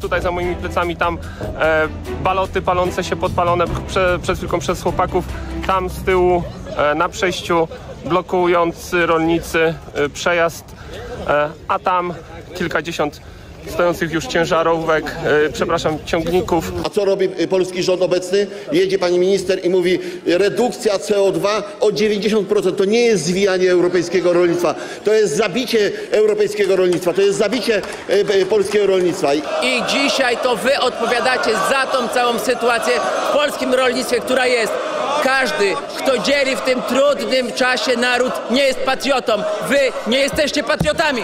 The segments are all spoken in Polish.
tutaj za moimi plecami, tam baloty palące się, podpalone przed chwilką przez chłopaków, tam z tyłu na przejściu blokujący rolnicy przejazd, a tam kilkadziesiąt stojących już ciężarówek, ciągników. A co robi polski rząd obecny? Jedzie pani minister i mówi redukcja CO2 o 90%. To nie jest zwijanie europejskiego rolnictwa. To jest zabicie europejskiego rolnictwa. To jest zabicie polskiego rolnictwa. I dzisiaj to wy odpowiadacie za tą całą sytuację w polskim rolnictwie, która jest. Każdy, kto dzieli w tym trudnym czasie naród, nie jest patriotą. Wy nie jesteście patriotami.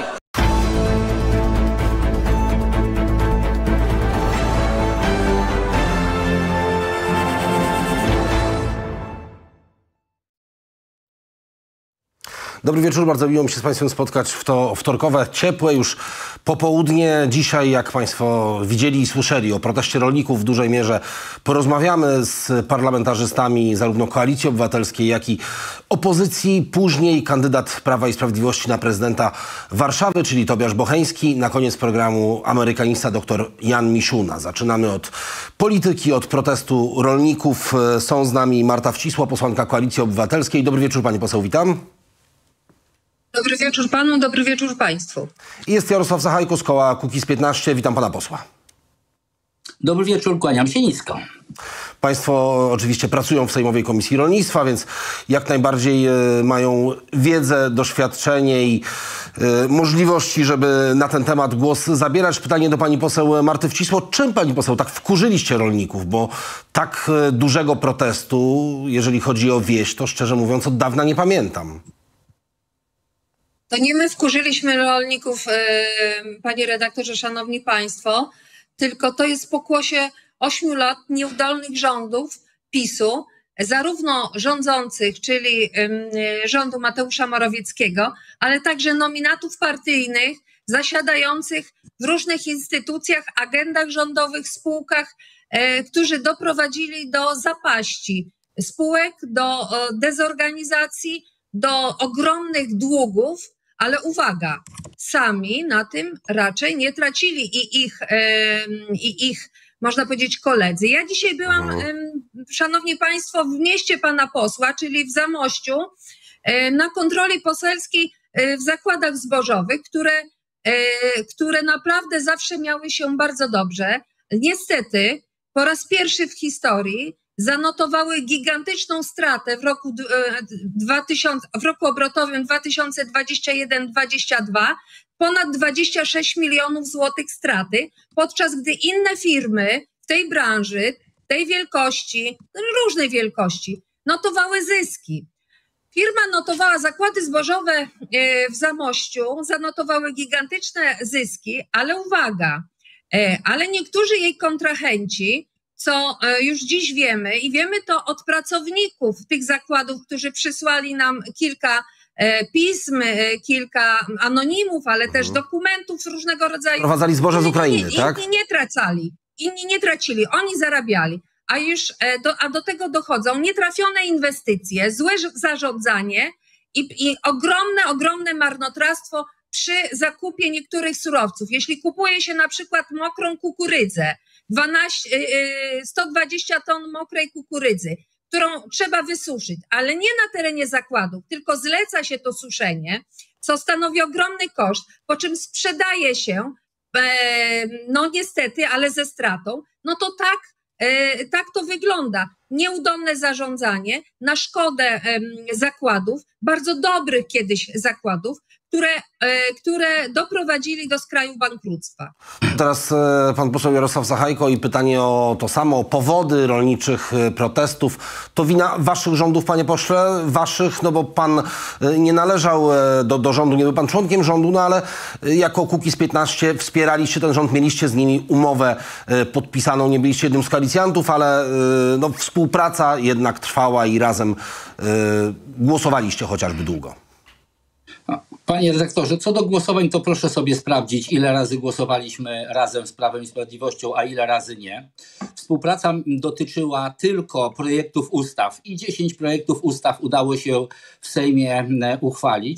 Dobry wieczór, bardzo miło mi się z Państwem spotkać w to wtorkowe, ciepłe już popołudnie. Dzisiaj, jak Państwo widzieli i słyszeli o proteście rolników w dużej mierze, porozmawiamy z parlamentarzystami zarówno Koalicji Obywatelskiej, jak i opozycji. Później kandydat Prawa i Sprawiedliwości na prezydenta Warszawy, czyli Tobiasz Bocheński. Na koniec programu amerykanista dr Jan Miszuna. Zaczynamy od polityki, od protestu rolników. Są z nami Marta Wcisło, posłanka Koalicji Obywatelskiej. Dobry wieczór, pani poseł, witam. Dobry wieczór panu, dobry wieczór państwu. Jest Jarosław Sachajko z koła Kukiz15. Witam pana posła. Dobry wieczór, kłaniam się nisko. Państwo oczywiście pracują w Sejmowej Komisji Rolnictwa, więc jak najbardziej mają wiedzę, doświadczenie i możliwości, żeby na ten temat głos zabierać. Pytanie do pani poseł Marty Wcisło. Czym pani poseł tak wkurzyliście rolników? Bo tak dużego protestu, jeżeli chodzi o wieś, to szczerze mówiąc od dawna nie pamiętam. To nie my wkurzyliśmy rolników, panie redaktorze, szanowni państwo, tylko to jest pokłosie 8 lat nieudolnych rządów PiS-u, zarówno rządzących, czyli rządu Mateusza Morawieckiego, ale także nominatów partyjnych zasiadających w różnych instytucjach, agendach rządowych, spółkach, którzy doprowadzili do zapaści spółek, do dezorganizacji, do ogromnych długów. Ale uwaga, sami na tym raczej nie tracili i ich, można powiedzieć, koledzy. Ja dzisiaj byłam, szanowni państwo, w mieście pana posła, czyli w Zamościu, na kontroli poselskiej w zakładach zbożowych, które naprawdę zawsze miały się bardzo dobrze. Niestety, po raz pierwszy w historii zanotowały gigantyczną stratę w roku obrotowym 2021-2022, ponad 26 milionów złotych straty, podczas gdy inne firmy w tej branży, tej wielkości, różnej wielkości, notowały zyski. Firma notowała, zakłady zbożowe w Zamościu zanotowały gigantyczne zyski, ale uwaga, ale niektórzy jej kontrahenci, co już dziś wiemy i wiemy to od pracowników tych zakładów, którzy przysłali nam kilka pism, kilka anonimów, ale też dokumentów różnego rodzaju. Prowadzali zboże z Ukrainy, tak? Inni nie tracili, oni zarabiali. A do tego dochodzą nietrafione inwestycje, złe zarządzanie i ogromne marnotrawstwo przy zakupie niektórych surowców. Jeśli kupuje się na przykład mokrą kukurydzę, 120 ton mokrej kukurydzy, którą trzeba wysuszyć, ale nie na terenie zakładów, tylko zleca się to suszenie, co stanowi ogromny koszt, po czym sprzedaje się, no niestety, ale ze stratą, no to tak to wygląda. Nieudolne zarządzanie na szkodę zakładów, bardzo dobrych kiedyś zakładów, które doprowadzili do skraju bankructwa. Teraz pan poseł Jarosław Sachajko i pytanie o to samo, o powody rolniczych protestów. To wina waszych rządów, panie pośle? Waszych, no bo pan nie należał do rządu, nie był pan członkiem rządu, no ale jako Kukiz15 wspieraliście ten rząd, mieliście z nimi umowę podpisaną, nie byliście jednym z koalicjantów, ale no, współpraca jednak trwała i razem głosowaliście chociażby długo. Panie redaktorze, co do głosowań, to proszę sobie sprawdzić, ile razy głosowaliśmy razem z Prawem i Sprawiedliwością, a ile razy nie. Współpraca dotyczyła tylko projektów ustaw i 10 projektów ustaw udało się w Sejmie uchwalić.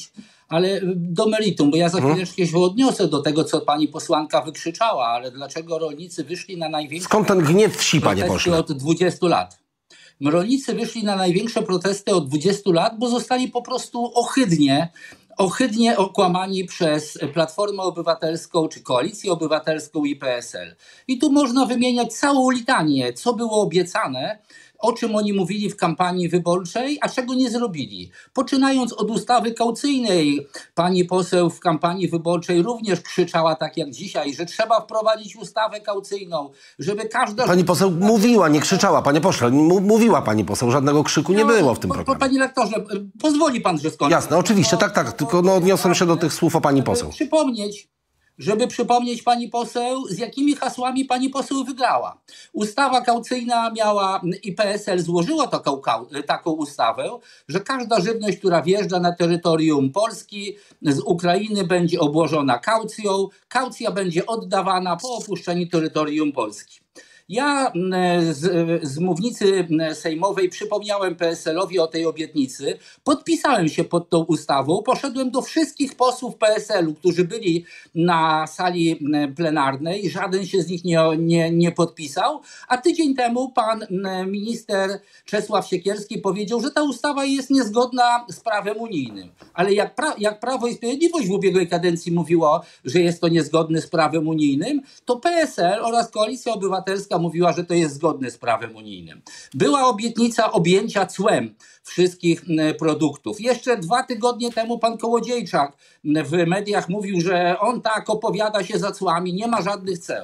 Ale do meritum, bo ja za chwileczkę się odniosę do tego, co pani posłanka wykrzyczała, ale dlaczego rolnicy wyszli na największe... Skąd ten gniew wsi, panie pośle? Od 20 lat. Rolnicy wyszli na największe protesty od 20 lat, bo zostali po prostu ohydnie okłamani przez Platformę Obywatelską, czy Koalicję Obywatelską i PSL. I tu można wymieniać całą litanię, co było obiecane, o czym oni mówili w kampanii wyborczej, a czego nie zrobili. Poczynając od ustawy kaucyjnej, pani poseł w kampanii wyborczej również krzyczała tak jak dzisiaj, że trzeba wprowadzić ustawę kaucyjną, żeby każda... Pani poseł mówiła, nie krzyczała, panie pośle, mówiła pani poseł, żadnego krzyku nie było w tym programie. Panie lektorze, pozwoli pan, że skończę. Jasne, oczywiście, tak, tylko odniosłem się do tych słów o pani poseł. Żeby przypomnieć pani poseł, z jakimi hasłami pani poseł wygrała. Ustawa kaucyjna miała, i PSL złożyło taką ustawę, że każda żywność, która wjeżdża na terytorium Polski z Ukrainy, będzie obłożona kaucją. Kaucja będzie oddawana po opuszczeniu terytorium Polski. Ja z mównicy sejmowej przypomniałem PSL-owi o tej obietnicy, podpisałem się pod tą ustawą, poszedłem do wszystkich posłów PSL-u, którzy byli na sali plenarnej, żaden się z nich nie podpisał, a tydzień temu pan minister Czesław Siekierski powiedział, że ta ustawa jest niezgodna z prawem unijnym. Ale jak Prawo i Sprawiedliwość w ubiegłej kadencji mówiło, że jest to niezgodne z prawem unijnym, to PSL oraz Koalicja Obywatelska mówiła, że to jest zgodne z prawem unijnym. Była obietnica objęcia cłem wszystkich produktów. Jeszcze 2 tygodnie temu pan Kołodziejczak w mediach mówił, że on tak opowiada się za cłami, nie ma żadnych ceł.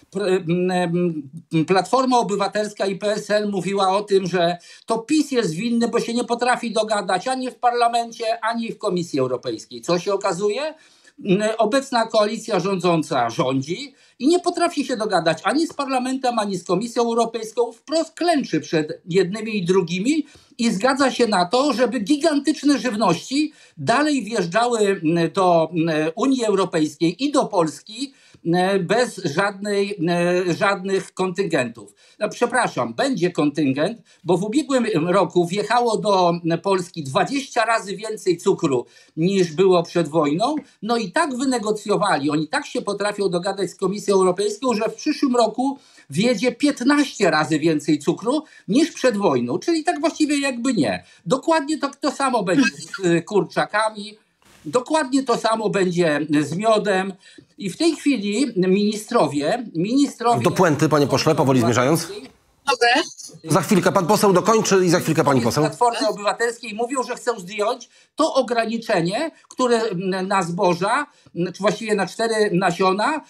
Platforma Obywatelska i PSL mówiła o tym, że to PiS jest winny, bo się nie potrafi dogadać ani w parlamencie, ani w Komisji Europejskiej. Co się okazuje? Obecna koalicja rządząca rządzi i nie potrafi się dogadać ani z parlamentem, ani z Komisją Europejską. Wprost klęczy przed jednymi i drugimi i zgadza się na to, żeby gigantyczne żywności dalej wjeżdżały do Unii Europejskiej i do Polski bez żadnych kontyngentów. No, przepraszam, będzie kontyngent, bo w ubiegłym roku wjechało do Polski 20 razy więcej cukru niż było przed wojną. No i tak wynegocjowali, oni tak się potrafią dogadać z Komisją Europejską, że w przyszłym roku wjedzie 15 razy więcej cukru niż przed wojną. Czyli tak właściwie jakby nie. Dokładnie to samo będzie z kurczakami. Dokładnie to samo będzie z miodem i w tej chwili ministrowie... Do puenty, panie pośle, powoli zmierzając. Mogę? Za chwilkę pan poseł dokończy i za chwilkę pani poseł. Platformy Obywatelskiej mówią, że chcą zdjąć to ograniczenie, które na zboża, czy właściwie na 4 nasiona,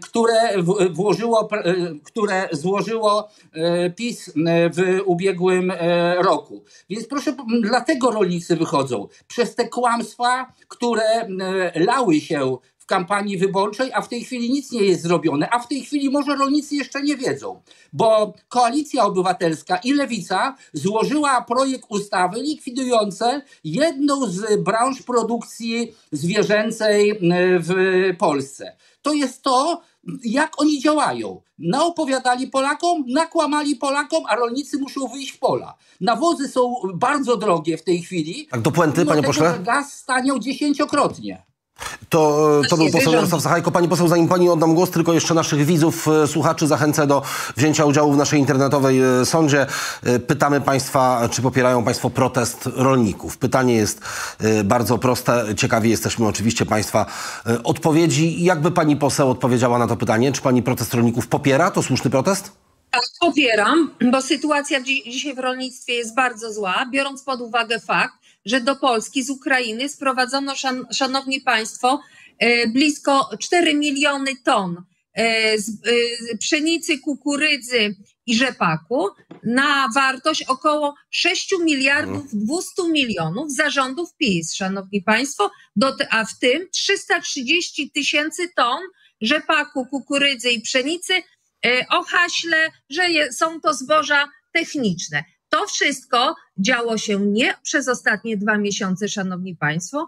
które złożyło PiS w ubiegłym roku. Więc proszę, dlatego rolnicy wychodzą. Przez te kłamstwa, które lały się w kampanii wyborczej, a w tej chwili nic nie jest zrobione, a w tej chwili może rolnicy jeszcze nie wiedzą, bo Koalicja Obywatelska i Lewica złożyła projekt ustawy likwidujące jedną z branż produkcji zwierzęcej w Polsce. To jest to, jak oni działają. Naopowiadali Polakom, nakłamali Polakom, a rolnicy muszą wyjść w pola. Nawozy są bardzo drogie w tej chwili. Tak, do puenty, panie pośle? Gaz staniał 10-krotnie. To był poseł Jarosław Sachajko. Pani poseł, zanim pani oddam głos, tylko jeszcze naszych widzów, słuchaczy zachęcę do wzięcia udziału w naszej internetowej sądzie. Pytamy państwa, czy popierają państwo protest rolników. Pytanie jest bardzo proste. Ciekawi jesteśmy oczywiście państwa odpowiedzi. Jakby pani poseł odpowiedziała na to pytanie? Czy pani protest rolników popiera? To słuszny protest? Tak, popieram, bo sytuacja dzisiaj w rolnictwie jest bardzo zła, biorąc pod uwagę fakt, że do Polski z Ukrainy sprowadzono, szanowni państwo, blisko 4 miliony ton pszenicy, kukurydzy i rzepaku na wartość około 6 miliardów 200 milionów za rządów PiS, szanowni państwo, a w tym 330 tysięcy ton rzepaku, kukurydzy i pszenicy o haśle, że są to zboża techniczne. To wszystko działo się nie przez ostatnie 2 miesiące, szanowni państwo,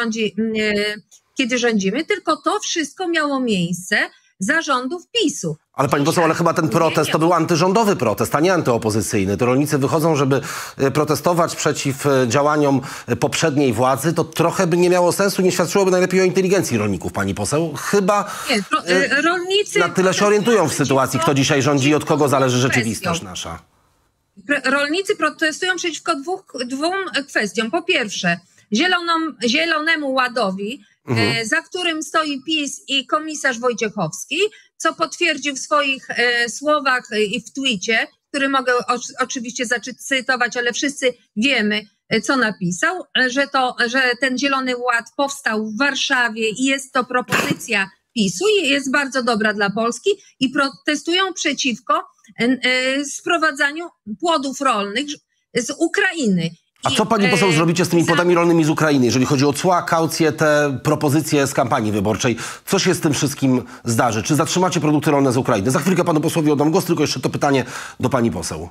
kiedy rządzimy, tylko to wszystko miało miejsce za rządów PiS-u. Ale pani poseł, ale chyba ten protest to był antyrządowy protest, a nie antyopozycyjny. To rolnicy wychodzą, żeby protestować przeciw działaniom poprzedniej władzy. To trochę by nie miało sensu, nie świadczyłoby najlepiej o inteligencji rolników, pani poseł. Chyba rolnicy na tyle się orientują w sytuacji, kto dzisiaj rządzi i od kogo zależy rzeczywistość nasza. Rolnicy protestują przeciwko dwóm kwestiom. Po pierwsze, Zielonemu Ładowi, za którym stoi PiS i komisarz Wojciechowski, co potwierdził w swoich słowach i w twicie, który mogę oczywiście zacytować, ale wszyscy wiemy, co napisał, że ten Zielony Ład powstał w Warszawie i jest to propozycja PiS-u i jest bardzo dobra dla Polski i protestują przeciwko sprowadzaniu płodów rolnych z Ukrainy. A co pani poseł zrobicie z tymi płodami rolnymi z Ukrainy, jeżeli chodzi o cła, kaucje, te propozycje z kampanii wyborczej? Co się z tym wszystkim zdarzy? Czy zatrzymacie produkty rolne z Ukrainy? Za chwilkę panu posłowi oddam głos, tylko jeszcze to pytanie do pani poseł.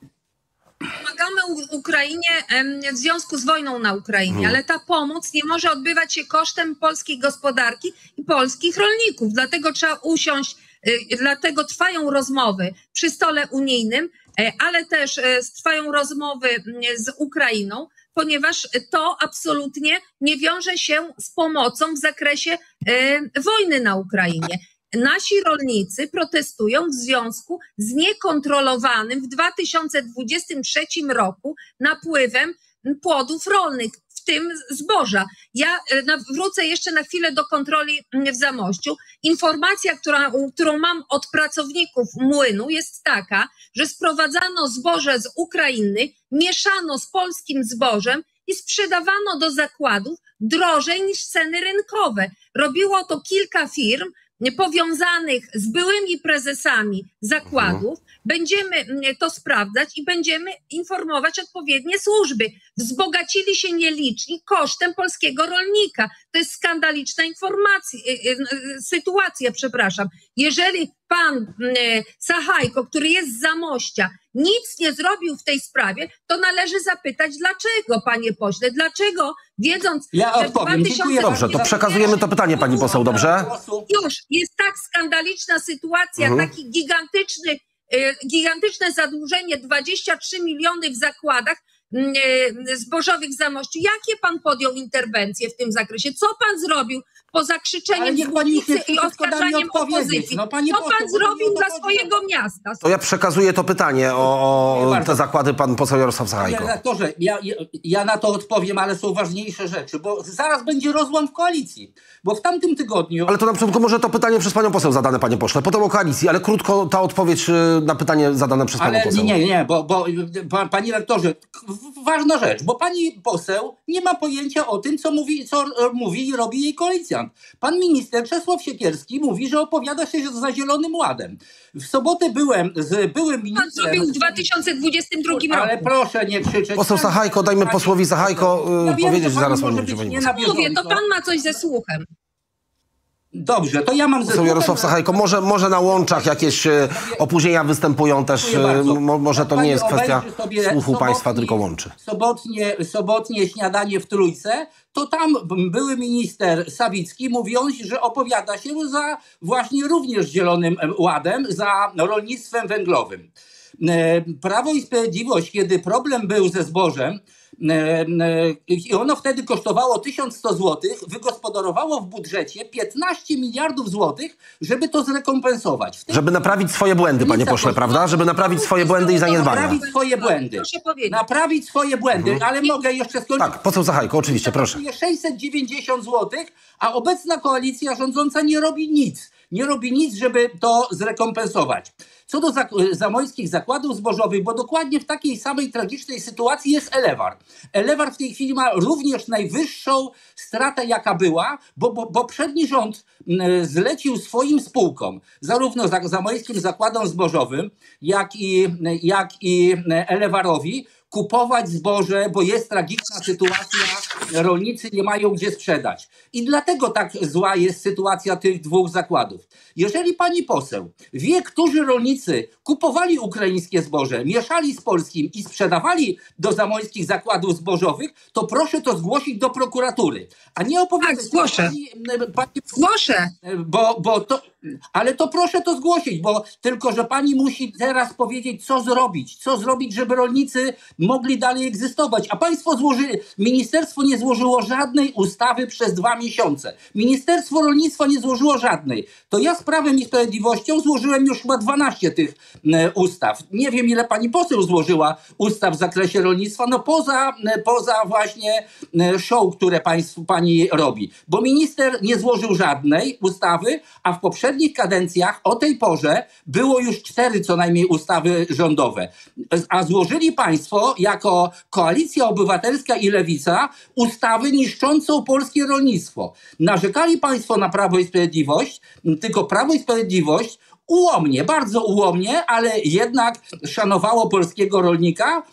Pomagamy Ukrainie w związku z wojną na Ukrainie, ale ta pomoc nie może odbywać się kosztem polskiej gospodarki i polskich rolników. Dlatego trzeba usiąść, dlatego trwają rozmowy przy stole unijnym, ale też trwają rozmowy z Ukrainą, ponieważ to absolutnie nie wiąże się z pomocą w zakresie wojny na Ukrainie. Nasi rolnicy protestują w związku z niekontrolowanym w 2023 roku napływem płodów rolnych, w tym zboża. Ja wrócę jeszcze na chwilę do kontroli w Zamościu. Informacja, którą mam od pracowników młynu, jest taka, że sprowadzano zboże z Ukrainy, mieszano z polskim zbożem i sprzedawano do zakładów drożej niż ceny rynkowe. Robiło to kilka firm powiązanych z byłymi prezesami zakładów. Będziemy to sprawdzać i będziemy informować odpowiednie służby. Wzbogacili się nieliczni kosztem polskiego rolnika. To jest skandaliczna sytuacja, przepraszam. Jeżeli pan Sachajko, który jest z Zamościa, nic nie zrobił w tej sprawie, to należy zapytać dlaczego, panie pośle, dlaczego wiedząc, ja że 2000... Dobrze, to przekazujemy to pytanie pani poseł, dobrze? Już jest tak skandaliczna sytuacja, taki gigantyczne zadłużenie, 23 miliony w zakładach zbożowych w Zamościu. Jakie pan podjął interwencje w tym zakresie? Co pan zrobił poza krzyczeniem z mównicy i oskarżaniem opozycji? No, co pan zrobił dla swojego miasta? To ja przekazuję to pytanie o te zakłady pan poseł Jarosław Sachajko. Panie redaktorze, ja na to odpowiem, ale są ważniejsze rzeczy, bo zaraz będzie rozłam w koalicji. Bo w tamtym tygodniu... Ale to na początku może to pytanie przez panią poseł zadane, panie pośle. Potem o koalicji, ale krótko ta odpowiedź na pytanie zadane przez panią poseł. Nie, bo panie redaktorze, ważna rzecz, bo pani poseł nie ma pojęcia o tym, co mówi i robi jej koalicjant. Pan minister Czesław Siekierski mówi, że opowiada się za Zielonym Ładem. W sobotę byłem z byłym ministrem... Pan zrobił w 2022 roku. Ale proszę nie krzyczeć. Poseł Sachajko, dajmy posłowi Sachajko powiedzieć, zaraz pan będzie. Mówię, to pan ma coś ze słuchem. Dobrze, to ja mam... Poseł Jarosław Sachajko, może na łączach jakieś opóźnienia występują też, może to nie jest kwestia słuchu państwa, tylko łączy. Sobotnie śniadanie w Trójce, to tam były minister Sawicki mówiąc, że opowiada się za właśnie również Zielonym Ładem, za rolnictwem węglowym. Prawo i Sprawiedliwość, kiedy problem był ze zbożem, i ono wtedy kosztowało 1100 zł, wygospodarowało w budżecie 15 miliardów złotych, żeby to zrekompensować. Żeby naprawić swoje błędy, panie pośle, prawda? Żeby naprawić swoje błędy i zaniedbania. Naprawić swoje błędy. Proszę powiedzieć. Naprawić swoje błędy, ale mogę jeszcze skończyć. Tak, poseł Sachajko, oczywiście, proszę. 690 zł, a obecna koalicja rządząca nie robi nic. Nie robi nic, żeby to zrekompensować. Co do zamojskich zakładów zbożowych, bo dokładnie w takiej samej tragicznej sytuacji jest Elewar. Elewar w tej chwili ma również najwyższą stratę, jaka była, bo poprzedni rząd zlecił swoim spółkom, zarówno zamojskim zakładom zbożowym, jak i Elewarowi, kupować zboże, bo jest tragiczna sytuacja rolnicy nie mają gdzie sprzedać. I dlatego tak zła jest sytuacja tych dwóch zakładów. Jeżeli pani poseł wie, którzy rolnicy kupowali ukraińskie zboże, mieszali z polskim i sprzedawali do zamojskich zakładów zbożowych, to proszę to zgłosić do prokuratury. A nie opowiadać... Tak, zgłoszę. Zgłoszę. Ale to proszę to zgłosić, bo tylko, że pani musi teraz powiedzieć, co zrobić, żeby rolnicy mogli dalej egzystować. A państwo ministerstwo nie złożyło żadnej ustawy przez 2 miesiące. Ministerstwo Rolnictwa nie złożyło żadnej. To ja z Prawem i Sprawiedliwością złożyłem już chyba 12 tych ustaw. Nie wiem, ile pani poseł złożyła ustaw w zakresie rolnictwa, no poza właśnie show, które pani robi. Bo minister nie złożył żadnej ustawy, a w poprzednich kadencjach o tej porze było już 4 co najmniej ustawy rządowe. A złożyli państwo jako Koalicja Obywatelska i Lewica ustawę niszczącą polskie rolnictwo. Narzekali państwo na Prawo i Sprawiedliwość, tylko Prawo i Sprawiedliwość ułomnie, bardzo ułomnie, ale jednak szanowało polskiego rolnika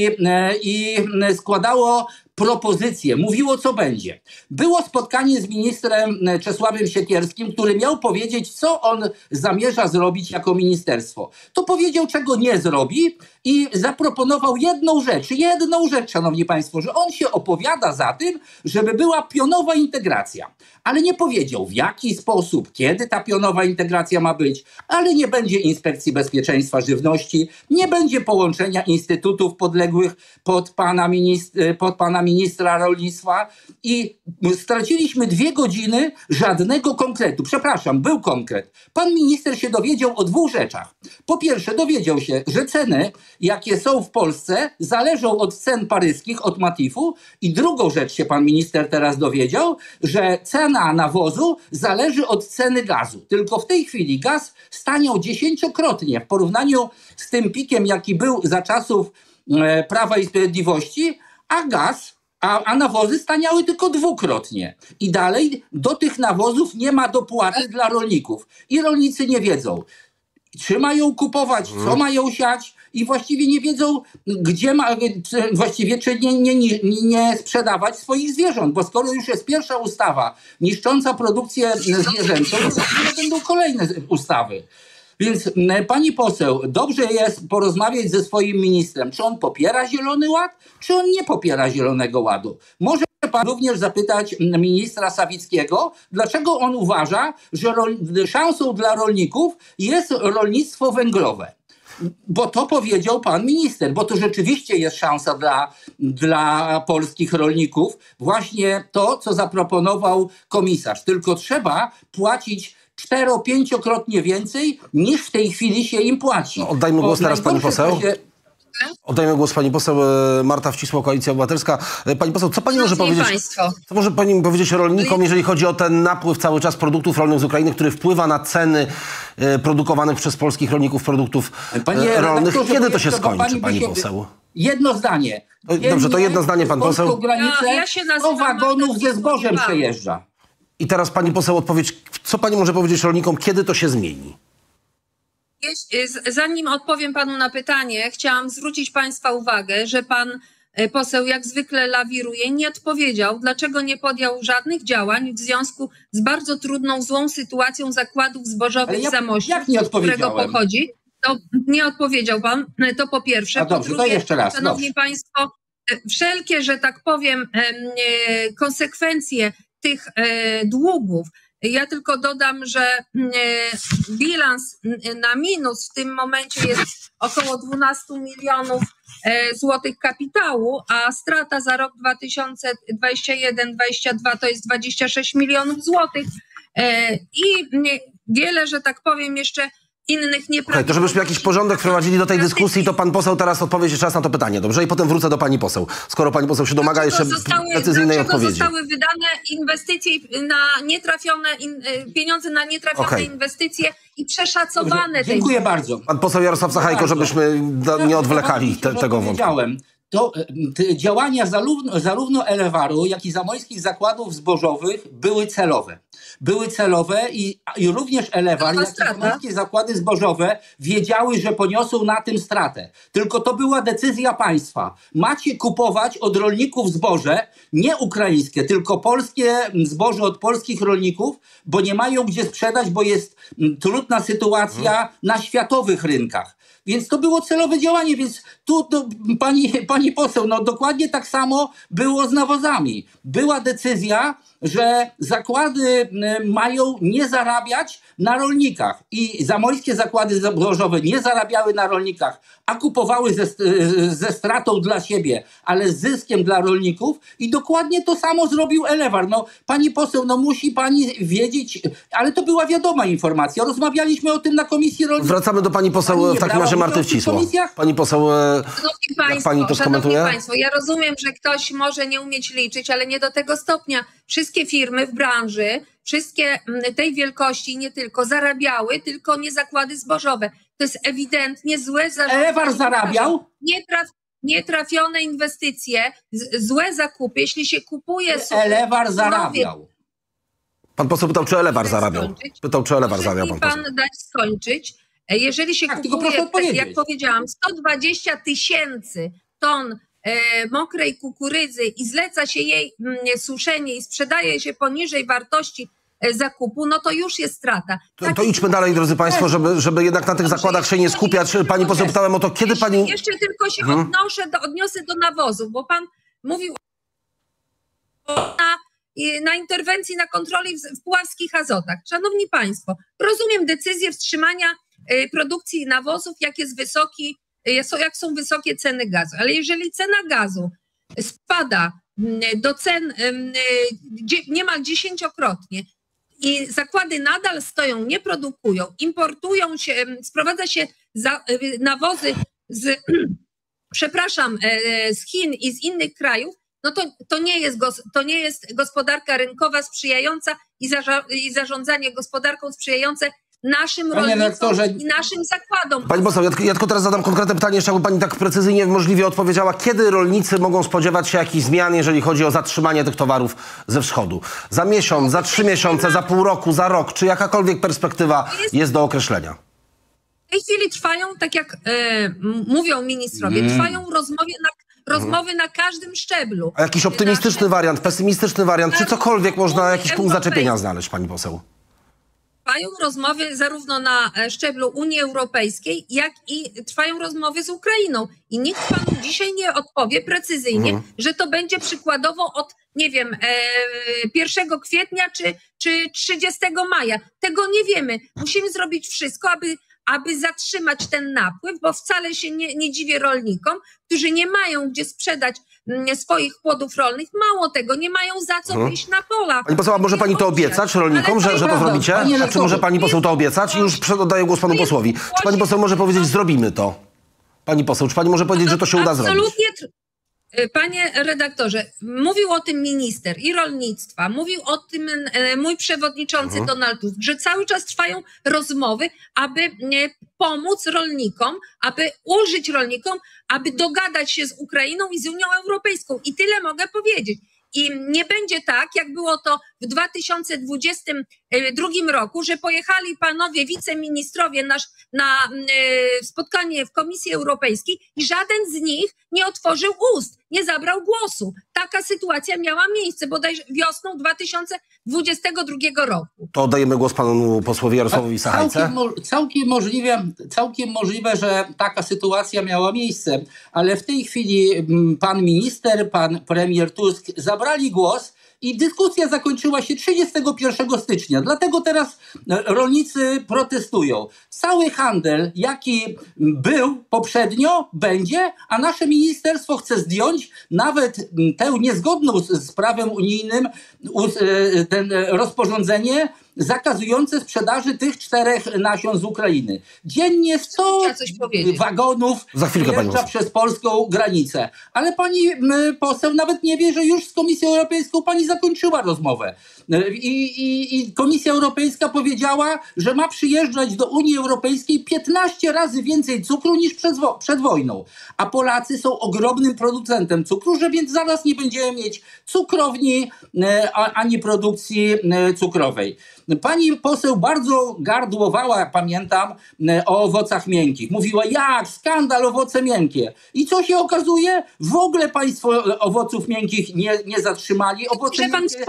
i składało propozycje, mówiło co będzie. Było spotkanie z ministrem Czesławem Siekierskim, który miał powiedzieć, co on zamierza zrobić jako ministerstwo. To powiedział, czego nie zrobi i zaproponował jedną rzecz, szanowni państwo, że on się opowiada za tym, żeby była pionowa integracja. Ale nie powiedział, w jaki sposób, kiedy ta pionowa integracja ma być, ale nie będzie Inspekcji Bezpieczeństwa Żywności, nie będzie połączenia instytutów podległych pod pana ministra rolnictwa i straciliśmy 2 godziny żadnego konkretu. Przepraszam, był konkret. Pan minister się dowiedział o 2 rzeczach. Po pierwsze, dowiedział się, że ceny, jakie są w Polsce, zależą od cen paryskich, od Matifu, i drugą rzecz się pan minister teraz dowiedział, że cena nawozu zależy od ceny gazu. Tylko w tej chwili gaz staniał 10-krotnie w porównaniu z tym pikiem, jaki był za czasów Prawa i Sprawiedliwości, a nawozy staniały tylko 2-krotnie. I dalej do tych nawozów nie ma dopłaty dla rolników. I rolnicy nie wiedzą, czy mają kupować, co mają siać i właściwie nie wiedzą, czy nie sprzedawać swoich zwierząt, bo skoro już jest pierwsza ustawa niszcząca produkcję zwierzęcą, to będą kolejne ustawy. Więc pani poseł, dobrze jest porozmawiać ze swoim ministrem, czy on popiera Zielony Ład, czy on nie popiera Zielonego Ładu. Może pan również zapytać ministra Sawickiego, dlaczego on uważa, że szansą dla rolników jest rolnictwo węglowe. Bo to powiedział pan minister, bo to rzeczywiście jest szansa dla polskich rolników. Właśnie to, co zaproponował komisarz. Tylko trzeba płacić 4-5-krotnie więcej, niż w tej chwili się im płaci. No, oddajmy głos teraz pani poseł. Oddajmy głos pani poseł Marta Wcisło, Koalicja Obywatelska. Pani poseł, co pani może powiedzieć? Co może pani powiedzieć rolnikom, jeżeli chodzi o ten napływ cały czas produktów rolnych z Ukrainy, który wpływa na ceny produkowanych przez polskich rolników produktów rolnych? Kiedy to się skończy, pani poseł? Jedno zdanie. Dobrze, to jedno zdanie, pan poseł. Granicę 100 wagonów ze zbożem przejeżdża. I teraz pani poseł odpowiedź, co pani może powiedzieć rolnikom, kiedy to się zmieni? Zanim odpowiem panu na pytanie, chciałam zwrócić państwa uwagę, że pan poseł jak zwykle lawiruje, nie odpowiedział, dlaczego nie podjął żadnych działań w związku z bardzo trudną, złą sytuacją zakładów zbożowych w Zamościu, z którego pochodzi. To nie odpowiedział pan, to po pierwsze. Dobrze, po drugie, to jeszcze raz. Szanowni państwo, wszelkie, że tak powiem, konsekwencje tych długów. Ja tylko dodam, że bilans na minus w tym momencie jest około 12 milionów złotych kapitału, a strata za rok 2021-2022 to jest 26 milionów złotych i wiele, że tak powiem, jeszcze innych nieprawidłowości. To żebyśmy jakiś porządek wprowadzili do tej dyskusji, to pan poseł teraz odpowie czas na to pytanie, dobrze? I potem wrócę do pani poseł, skoro pani poseł się domaga jeszcze precyzyjnej odpowiedzi. Zostały wydane inwestycje na nietrafione, pieniądze na nietrafione inwestycje i przeszacowane. Dziękuję bardzo. Pan poseł Jarosław Sachajko, żebyśmy nie odwlekali tego wątku. To działania zarówno Elewaru, jak i Zamojskich Zakładów Zbożowych były celowe. były celowe i również Elewar, jak i Zamojskie Zakłady Zbożowe wiedziały, że poniosą na tym stratę. Tylko to była decyzja państwa. Macie kupować od rolników zboże, nie ukraińskie, tylko polskie zboże od polskich rolników, bo nie mają gdzie sprzedać, bo jest trudna sytuacja na światowych rynkach. Więc to było celowe działanie, więc tu pani poseł, no dokładnie tak samo było z nawozami. Była decyzja, że zakłady mają nie zarabiać na rolnikach i Zamojskie Zakłady Zbożowe nie zarabiały na rolnikach, a kupowały ze stratą dla siebie, ale z zyskiem dla rolników i dokładnie to samo zrobił Elewar. No pani poseł, no musi pani wiedzieć, ale to była wiadoma informacja. Rozmawialiśmy o tym na Komisji Rolnictwa. Wracamy do pani poseł w takim razie Marty Wcisło. Pani poseł, jak pani to skomentuje? Szanowni Państwo, ja rozumiem, że ktoś może nie umieć liczyć, ale nie do tego stopnia. Wszystkie firmy w branży, wszystkie tej wielkości i nie tylko, zarabiały, tylko nie zakłady zbożowe. To jest ewidentnie złe zarządzanie. Elewar zarabiał? Nietrafione inwestycje, złe zakupy. Jeśli się kupuje... Elewar zarabiał. Pan poseł pytał, czy Elewar zarabiał. Pytał, czy Elewar zarabiał, pan poseł. Pan dać skończyć. Jeżeli się kupuje, jak powiedziałam, 120 000 ton mokrej kukurydzy i zleca się jej suszenie i sprzedaje się poniżej wartości zakupu, no to już jest strata. To idźmy dalej, drodzy Państwo, żeby jednak na tych zakładach się nie skupiać. Pani poseł pytałem o to, kiedy pani... Jeszcze tylko się odniosę do nawozów, bo pan mówił na interwencji, na kontroli w puławskich Azotach. Szanowni Państwo, rozumiem decyzję wstrzymania produkcji nawozów, jak są wysokie ceny gazu. Ale jeżeli cena gazu spada do cen niemal 10-krotnie i zakłady nadal stoją, nie produkują, importują się, sprowadza się nawozy z Chin i z innych krajów, no to nie jest gospodarka rynkowa sprzyjająca i zarządzanie gospodarką sprzyjające naszym rolnikom i naszym zakładom. Pani poseł, ja tylko teraz zadam konkretne pytanie, jeszcze jakby pani tak precyzyjnie możliwie odpowiedziała. Kiedy rolnicy mogą spodziewać się jakichś zmian, jeżeli chodzi o zatrzymanie tych towarów ze wschodu? Za miesiąc, za 3 miesiące, za pół roku, za rok? Czy jakakolwiek perspektywa jest do określenia? W tej chwili trwają, tak jak mówią ministrowie, trwają rozmowy na każdym szczeblu. A jakiś optymistyczny wariant, pesymistyczny wariant, czy cokolwiek można, jakiś punkt zaczepienia znaleźć, pani poseł? Trwają rozmowy zarówno na szczeblu Unii Europejskiej, jak i trwają rozmowy z Ukrainą. I nikt panu dzisiaj nie odpowie precyzyjnie, że to będzie przykładowo od, nie wiem, 1 kwietnia czy 30 maja. Tego nie wiemy. Musimy zrobić wszystko, aby zatrzymać ten napływ, bo wcale się nie dziwię rolnikom, którzy nie mają gdzie sprzedać swoich płodów rolnych. Mało tego, nie mają za co wyjść na pola. Pani poseł, a może pani to obiecać rolnikom, że to zrobicie? A czy może pani poseł to obiecać? I już oddaję głos panu posłowi. Czy pani poseł może powiedzieć, zrobimy to? Pani poseł, czy pani może powiedzieć, że to się uda zrobić? Absolutnie. Panie redaktorze, mówił o tym minister i rolnictwa, mówił o tym mój przewodniczący Donald Tusk, że cały czas trwają rozmowy, aby pomóc rolnikom, aby ulżyć rolnikom, aby dogadać się z Ukrainą i z Unią Europejską. I tyle mogę powiedzieć. I nie będzie tak, jak było to w 2022 roku, że pojechali panowie wiceministrowie na spotkanie w Komisji Europejskiej i żaden z nich nie otworzył ust, nie zabrał głosu. Taka sytuacja miała miejsce bodajże wiosną 2022 roku. To oddajemy głos panu posłowi Jarosławowi Sachajce. Całkiem możliwe, że taka sytuacja miała miejsce, ale w tej chwili pan minister, pan premier Tusk zabrali głos i dyskusja zakończyła się 31 stycznia. Dlatego teraz rolnicy protestują. Cały handel, jaki był poprzednio, będzie, a nasze ministerstwo chce zdjąć nawet tę niezgodną z prawem unijnym rozporządzenie zakazujące sprzedaży tych 4 nasion z Ukrainy. Dziennie 100 wagonów wjeżdża przez polską granicę. Ale pani poseł nawet nie wie, że już z Komisją Europejską pani zakończyła rozmowę. I Komisja Europejska powiedziała, że ma przyjeżdżać do Unii Europejskiej 15 razy więcej cukru niż przed wojną. A Polacy są ogromnym producentem cukru, że więc zaraz nie będziemy mieć cukrowni ani produkcji cukrowej. Pani poseł bardzo gardłowała, pamiętam, o owocach miękkich. Mówiła, jak skandal, owoce miękkie. I co się okazuje? W ogóle państwo owoców miękkich nie zatrzymali. Owoce miękkie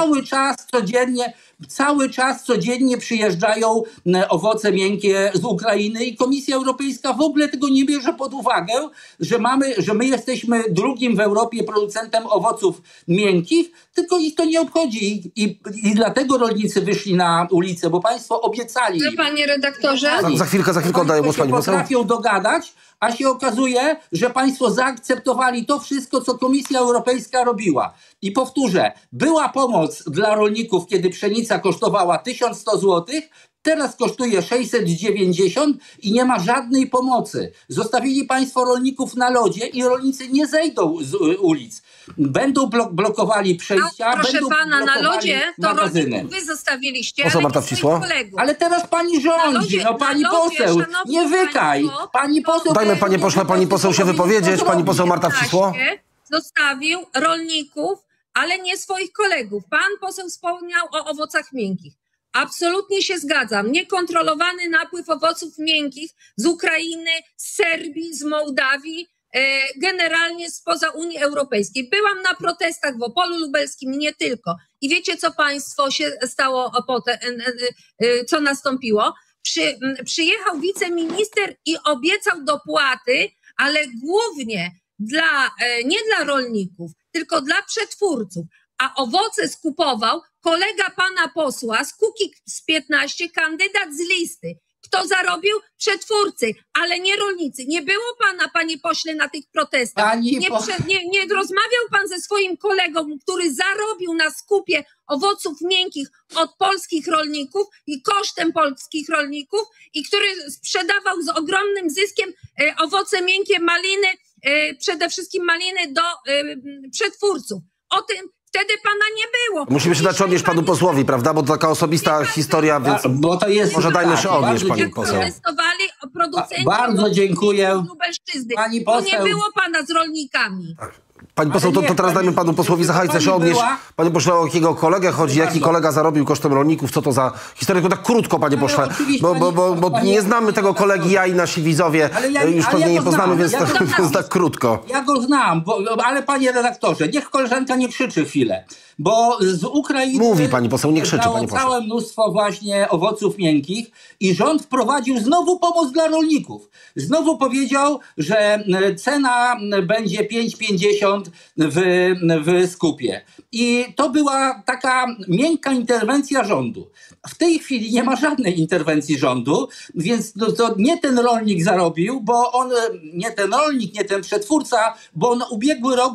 cały czas codziennie przyjeżdżają owoce miękkie z Ukrainy i Komisja Europejska w ogóle tego nie bierze pod uwagę, że my jesteśmy drugim w Europie producentem owoców miękkich, tylko ich to nie obchodzi i dlatego rolnicy wyszli na ulicę, bo państwo obiecali. Panie redaktorze. Za chwilkę oddaję głos pani poseł. Potrafią dogadać, a się okazuje, że państwo zaakceptowali to wszystko, co Komisja Europejska robiła. I powtórzę, była pomoc dla rolników, kiedy pszenica kosztowała 1100 zł, teraz kosztuje 690 i nie ma żadnej pomocy. Zostawili państwo rolników na lodzie i rolnicy nie zejdą z ulic. Będą blokowali przejścia, proszę będą pana, blokowali na lodzie to magazyny. wy zostawiliście, Poseł Marta Wcisło. Ale teraz pani rządzi, pani poseł, nie wykaj. Pani poseł... Dajmy pani poseł się wypowiedzieć, pani poseł Marta Wcisło. Zostawił rolników, ale nie swoich kolegów. Pan poseł wspomniał o owocach miękkich. Absolutnie się zgadzam. Niekontrolowany napływ owoców miękkich z Ukrainy, z Serbii, z Mołdawii, generalnie spoza Unii Europejskiej. Byłam na protestach w Opolu Lubelskim i nie tylko. I wiecie, co państwo się stało potem, co nastąpiło? Przyjechał wiceminister i obiecał dopłaty, ale głównie nie dla rolników, tylko dla przetwórców. A owoce skupował kolega pana posła z Kukiz15, kandydat z listy. Kto zarobił? Przetwórcy, ale nie rolnicy. Nie było pana, panie pośle, na tych protestach. Nie rozmawiał pan ze swoim kolegą, który zarobił na skupie owoców miękkich od polskich rolników i kosztem polskich rolników i który sprzedawał z ogromnym zyskiem owoce miękkie, maliny, przede wszystkim maliny do przetwórców. O tym wtedy pana nie było. Musimy się dać odnieść panu posłowi, prawda? Bo to taka osobista historia, więc bo to jest, może dajmy się odnieść pani poseł. Bardzo dziękuję. Pani poseł. Nie było pana z rolnikami. Pani poseł, to teraz dajmy panu posłowi Zachajce się odnieść. Panie pośle, o jakiego kolegę chodzi? Jaki kolega zarobił kosztem rolników? Co to za historia? Tylko tak krótko, panie pośle. Bo nie znamy tego kolegi, ja i nasi widzowie już pewnie nie poznamy, więc tak krótko. Ja go znam, ale panie redaktorze, niech koleżanka nie krzyczy chwilę. Bo z Ukrainy mówi pani poseł, nie krzyczy pani poseł. Całe mnóstwo właśnie owoców miękkich i rząd wprowadził znowu pomoc dla rolników. Znowu powiedział, że cena będzie 5,50 w skupie. I to była taka miękka interwencja rządu. W tej chwili nie ma żadnej interwencji rządu, więc to nie ten rolnik zarobił, bo on, nie ten rolnik, nie ten przetwórca, bo on ubiegły rok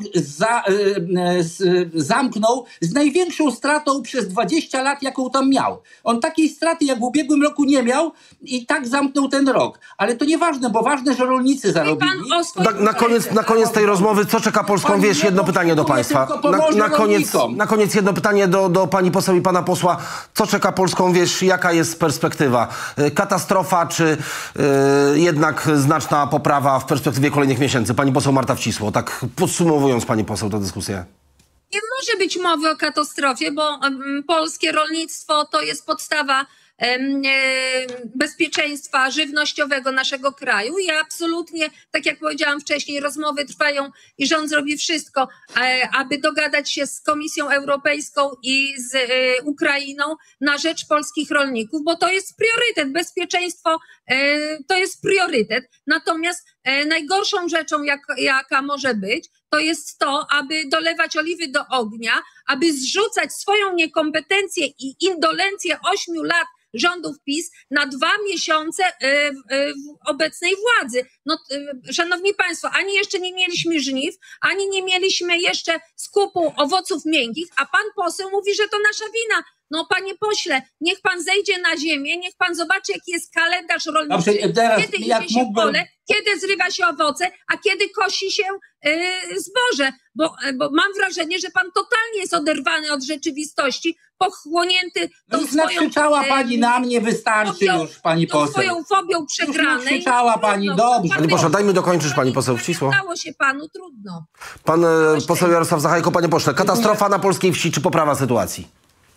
zamknął z największą stratą przez 20 lat, jaką tam miał. On takiej straty jak w ubiegłym roku nie miał i tak zamknął ten rok. Ale to nieważne, bo ważne, że rolnicy zarobili. Na koniec tej rozmowy, co czeka polską wieś? Jedno pytanie do państwa. Na koniec jedno pytanie do pani poseł i pana posła. Co czeka polską wieś? Jaka jest perspektywa? Katastrofa, czy jednak znaczna poprawa w perspektywie kolejnych miesięcy? Pani poseł Marta Wcisło, tak podsumowując pani poseł tę dyskusję. Nie może być mowy o katastrofie, bo polskie rolnictwo to jest podstawa bezpieczeństwa żywnościowego naszego kraju i absolutnie, tak jak powiedziałam wcześniej, rozmowy trwają i rząd zrobi wszystko, aby dogadać się z Komisją Europejską i z Ukrainą na rzecz polskich rolników, bo to jest priorytet. Bezpieczeństwo to jest priorytet. Natomiast najgorszą rzeczą, jaka może być, to jest to, aby dolewać oliwy do ognia, aby zrzucać swoją niekompetencję i indolencję 8 lat rządów PiS na 2 miesiące obecnej władzy. No, szanowni państwo, ani jeszcze nie mieliśmy żniw, ani nie mieliśmy jeszcze skupu owoców miękkich, a pan poseł mówi, że to nasza wina. No panie pośle, niech pan zejdzie na ziemię, niech pan zobaczy, jaki jest kalendarz rolniczy, Dobrze, teraz kiedy jak idzie się mógłbym- pole, kiedy zrywa się owoce, a kiedy kosi się zboże. Bo mam wrażenie, że pan totalnie jest oderwany od rzeczywistości, pochłonięty No tą już swoją... nakrzyczała pani na mnie, wystarczy fobią- już, pani tą poseł. swoją fobią przegranej. nakrzyczała pani, Trudno, dobrze. pan Pani poseł, poseł. dajmy dokończyć pani poseł ścisło. Nie udało się panu, trudno. Pan poseł Jarosław Sachajko, panie pośle, katastrofa na polskiej wsi czy poprawa sytuacji?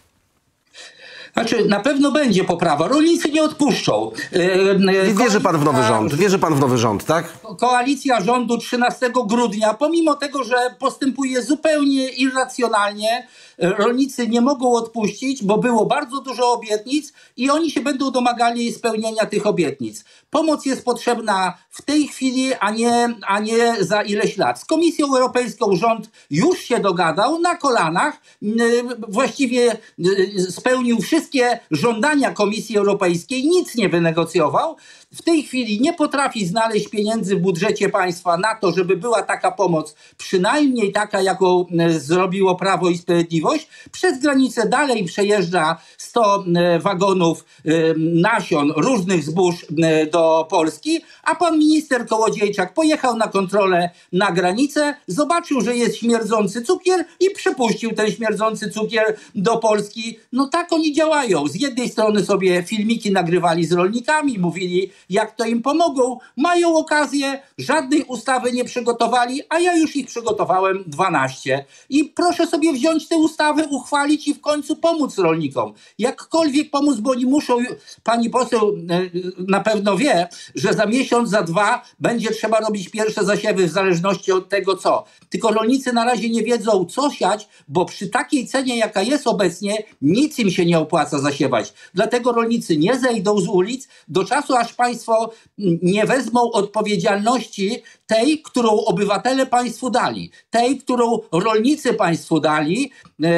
Znaczy, na pewno będzie poprawa. Rolnicy nie odpuszczą. Wierzy pan w nowy rząd? Wierzy pan w nowy rząd, tak? Koalicja rządu 13 grudnia, pomimo tego, że postępuje zupełnie irracjonalnie, rolnicy nie mogą odpuścić, bo było bardzo dużo obietnic i oni się będą domagali spełnienia tych obietnic. Pomoc jest potrzebna w tej chwili, a nie za ileś lat. Z Komisją Europejską rząd już się dogadał na kolanach, właściwie spełnił wszystkie żądania Komisji Europejskiej, nic nie wynegocjował. W tej chwili nie potrafi znaleźć pieniędzy w budżecie państwa na to, żeby była taka pomoc, przynajmniej taka, jaką zrobiło Prawo i Sprawiedliwość. Przez granicę dalej przejeżdża 100 wagonów nasion różnych zbóż do Polski, a pan minister Kołodziejczak pojechał na kontrolę na granicę, zobaczył, że jest śmierdzący cukier i przepuścił ten śmierdzący cukier do Polski. No tak oni działają. Z jednej strony sobie filmiki nagrywali z rolnikami, mówili, jak to im pomogą, mają okazję, żadnej ustawy nie przygotowali, a ja już ich przygotowałem 12. I proszę sobie wziąć te ustawy, uchwalić i w końcu pomóc rolnikom. Jakkolwiek pomóc, bo oni muszą, pani poseł na pewno wie, że za miesiąc, za 2 będzie trzeba robić pierwsze zasiewy w zależności od tego co. Tylko rolnicy na razie nie wiedzą co siać, bo przy takiej cenie jaka jest obecnie nic im się nie opłaca zasiewać. Dlatego rolnicy nie zejdą z ulic do czasu aż państwo nie wezmą odpowiedzialności tej, którą obywatele państwu dali, tej, którą rolnicy państwu dali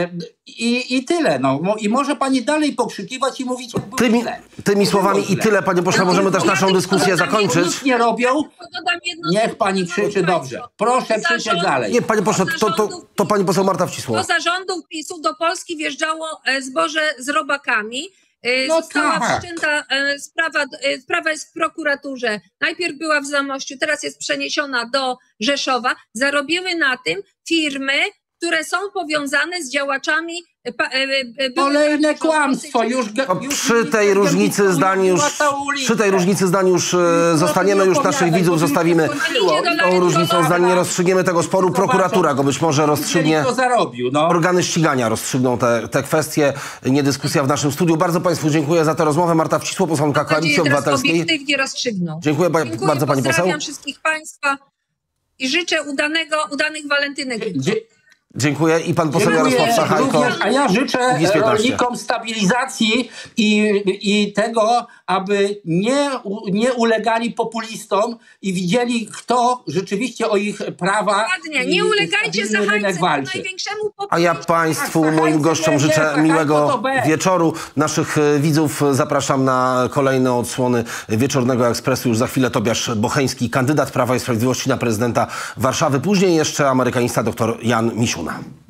i tyle. No. I może pani dalej pokrzykiwać i mówić, jak było źle. Tymi słowami i tyle, panie pośle, możemy też naszą dyskusję zakończyć. Nic nie robią. Dodam jedno Niech słowo, pani szanowni krzyczy państwo. dobrze. Proszę krzyczeć dalej. Nie, panie pośle, to pani poseł Marta Wcisło. Do zarządów PiS-u do Polski wjeżdżało zboże z robakami. No Została tak. wszczęta sprawa jest w prokuraturze. Najpierw była w Zamościu, teraz jest przeniesiona do Rzeszowa. Zarobiły na tym firmy, które są powiązane z działaczami. Kolejne kłamstwo. Przy tej różnicy zdań już zostaniemy, już naszych widzów zostawimy. Tą różnicą zdań nie rozstrzygniemy tego sporu. Prokuratura go być może rozstrzygnie. To zarobił, no. Organy ścigania rozstrzygną te kwestie. Nie dyskusja w naszym studiu. Bardzo państwu dziękuję za tę rozmowę. Marta Wcisło, posłanka Koalicji Obywatelskiej. Obiektywnie rozstrzygną. Dziękuję bardzo pani poseł. Pozdrawiam wszystkich państwa i życzę udanych walentynek. Dziękuję i pan poseł Jarosław Sachajko. A ja życzę WIS 15. rolnikom stabilizacji i tego, aby nie ulegali populistom i widzieli, kto rzeczywiście o ich prawa Dokładnie, nie ulegajcie Sachajce, walczy. największemu A populistowi. ja państwu, Tak, moim gościom życzę Sachajko miłego to B. wieczoru. Naszych widzów zapraszam na kolejne odsłony Wieczornego Ekspresu. Już za chwilę Tobiasz Bocheński, kandydat Prawa i Sprawiedliwości na prezydenta Warszawy. Później jeszcze amerykanista dr Jan Misiuna.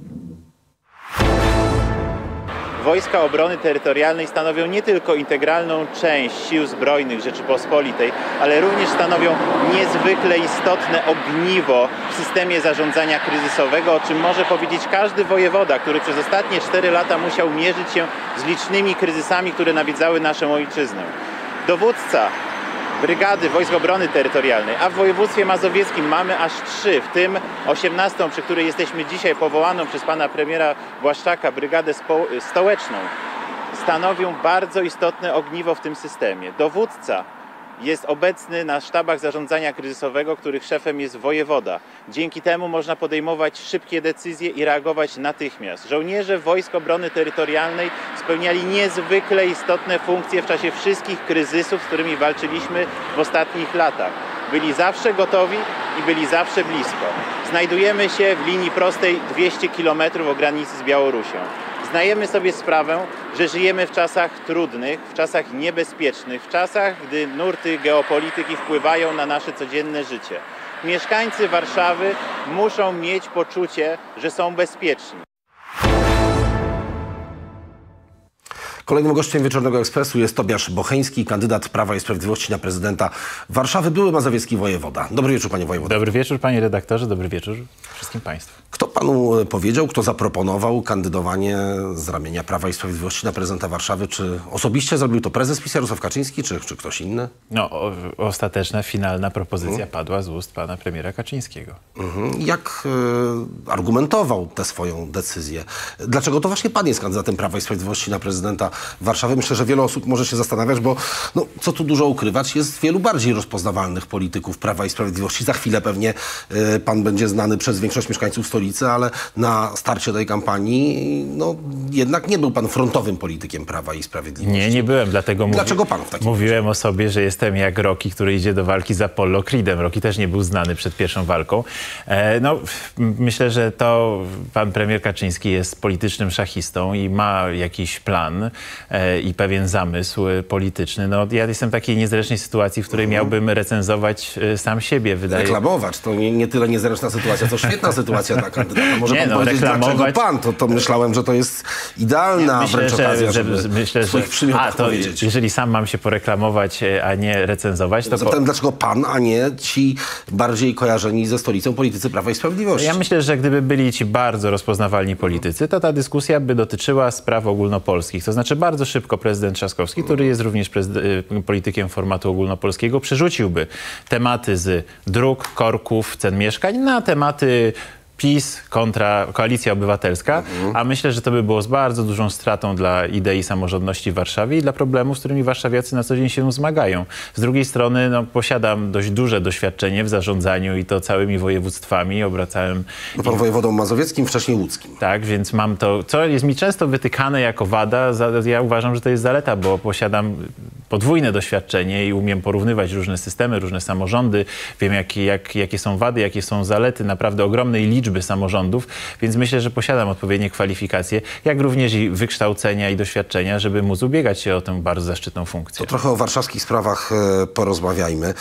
Wojska Obrony Terytorialnej stanowią nie tylko integralną część Sił Zbrojnych Rzeczypospolitej, ale również stanowią niezwykle istotne ogniwo w systemie zarządzania kryzysowego, o czym może powiedzieć każdy wojewoda, który przez ostatnie 4 lata musiał mierzyć się z licznymi kryzysami, które nawiedzały naszą ojczyznę. Dowódca Brygady Wojsk Obrony Terytorialnej, a w województwie mazowieckim mamy aż 3, w tym 18, przy której jesteśmy dzisiaj, powołaną przez pana premiera Błaszczaka, Brygadę Stołeczną, stanowią bardzo istotne ogniwo w tym systemie. Dowódca jest obecny na sztabach zarządzania kryzysowego, których szefem jest wojewoda. Dzięki temu można podejmować szybkie decyzje i reagować natychmiast. Żołnierze Wojsk Obrony Terytorialnej spełniali niezwykle istotne funkcje w czasie wszystkich kryzysów, z którymi walczyliśmy w ostatnich latach. Byli zawsze gotowi i byli zawsze blisko. Znajdujemy się w linii prostej 200 km o granicy z Białorusią. Zdajemy sobie sprawę, że żyjemy w czasach trudnych, w czasach niebezpiecznych, w czasach, gdy nurty geopolityki wpływają na nasze codzienne życie. Mieszkańcy Warszawy muszą mieć poczucie, że są bezpieczni. Kolejnym gościem Wieczornego Ekspresu jest Tobiasz Bocheński, kandydat Prawa i Sprawiedliwości na prezydenta Warszawy, były mazowiecki wojewoda. Dobry wieczór, panie wojewodo. Dobry wieczór, panie redaktorze, dobry wieczór wszystkim państwu. Kto panu powiedział, kto zaproponował kandydowanie z ramienia Prawa i Sprawiedliwości na prezydenta Warszawy? Czy osobiście zrobił to prezes PiS Jarosław Kaczyński, czy ktoś inny? No, ostateczna, finalna propozycja padła z ust pana premiera Kaczyńskiego. Jak argumentował tę swoją decyzję? Dlaczego to właśnie pan jest kandydatem Prawa i Sprawiedliwości na prezydenta Warszawy? Myślę, że wiele osób może się zastanawiać, bo no, co tu dużo ukrywać, jest wielu bardziej rozpoznawalnych polityków Prawa i Sprawiedliwości. Za chwilę pewnie pan będzie znany przez większość mieszkańców stolicy, ale na starcie tej kampanii no, jednak nie był pan frontowym politykiem Prawa i Sprawiedliwości. Nie byłem, dlatego Dlaczego pan w takim mówiłem o sobie, że jestem jak Rocky, który idzie do walki z Apollo Creedem. Rocky też nie był znany przed pierwszą walką. No, myślę, że to pan premier Kaczyński jest politycznym szachistą i ma jakiś plan i pewien zamysł polityczny. No, ja jestem w takiej niezręcznej sytuacji, w której miałbym recenzować sam siebie. Reklamować. To nie tyle niezręczna sytuacja, to świetna sytuacja dla kandydata. Może pan powiedzieć, reklamować... dlaczego pan? To myślałem, że to jest idealna wręcz okazja, żeby w swoich przymiotach powiedzieć. Jeżeli sam mam się poreklamować, a nie recenzować, to... Zapytam, dlaczego pan, a nie ci bardziej kojarzeni ze stolicą politycy Prawa i Sprawiedliwości? Ja myślę, że gdyby byli ci bardzo rozpoznawalni politycy, to ta dyskusja by dotyczyła spraw ogólnopolskich. To znaczy bardzo szybko prezydent Trzaskowski, który jest również politykiem formatu ogólnopolskiego, przerzuciłby tematy z dróg, korków, cen mieszkań na tematy PiS kontra Koalicja Obywatelska, a myślę, że to by było z bardzo dużą stratą dla idei samorządności w Warszawie i dla problemów, z którymi warszawiacy na co dzień się zmagają. Z drugiej strony no, posiadam dość duże doświadczenie w zarządzaniu i to całymi województwami. Obracałem... No pan wojewodą mazowieckim, wcześniej łódzkim. Tak, więc mam to, co jest mi często wytykane jako wada, ja uważam, że to jest zaleta, bo posiadam podwójne doświadczenie i umiem porównywać różne systemy, różne samorządy. Wiem, jakie są wady, jakie są zalety naprawdę ogromnej liczby samorządów, więc myślę, że posiadam odpowiednie kwalifikacje, jak również i wykształcenia i doświadczenia, żeby móc ubiegać się o tę bardzo zaszczytną funkcję. To trochę o warszawskich sprawach porozmawiajmy.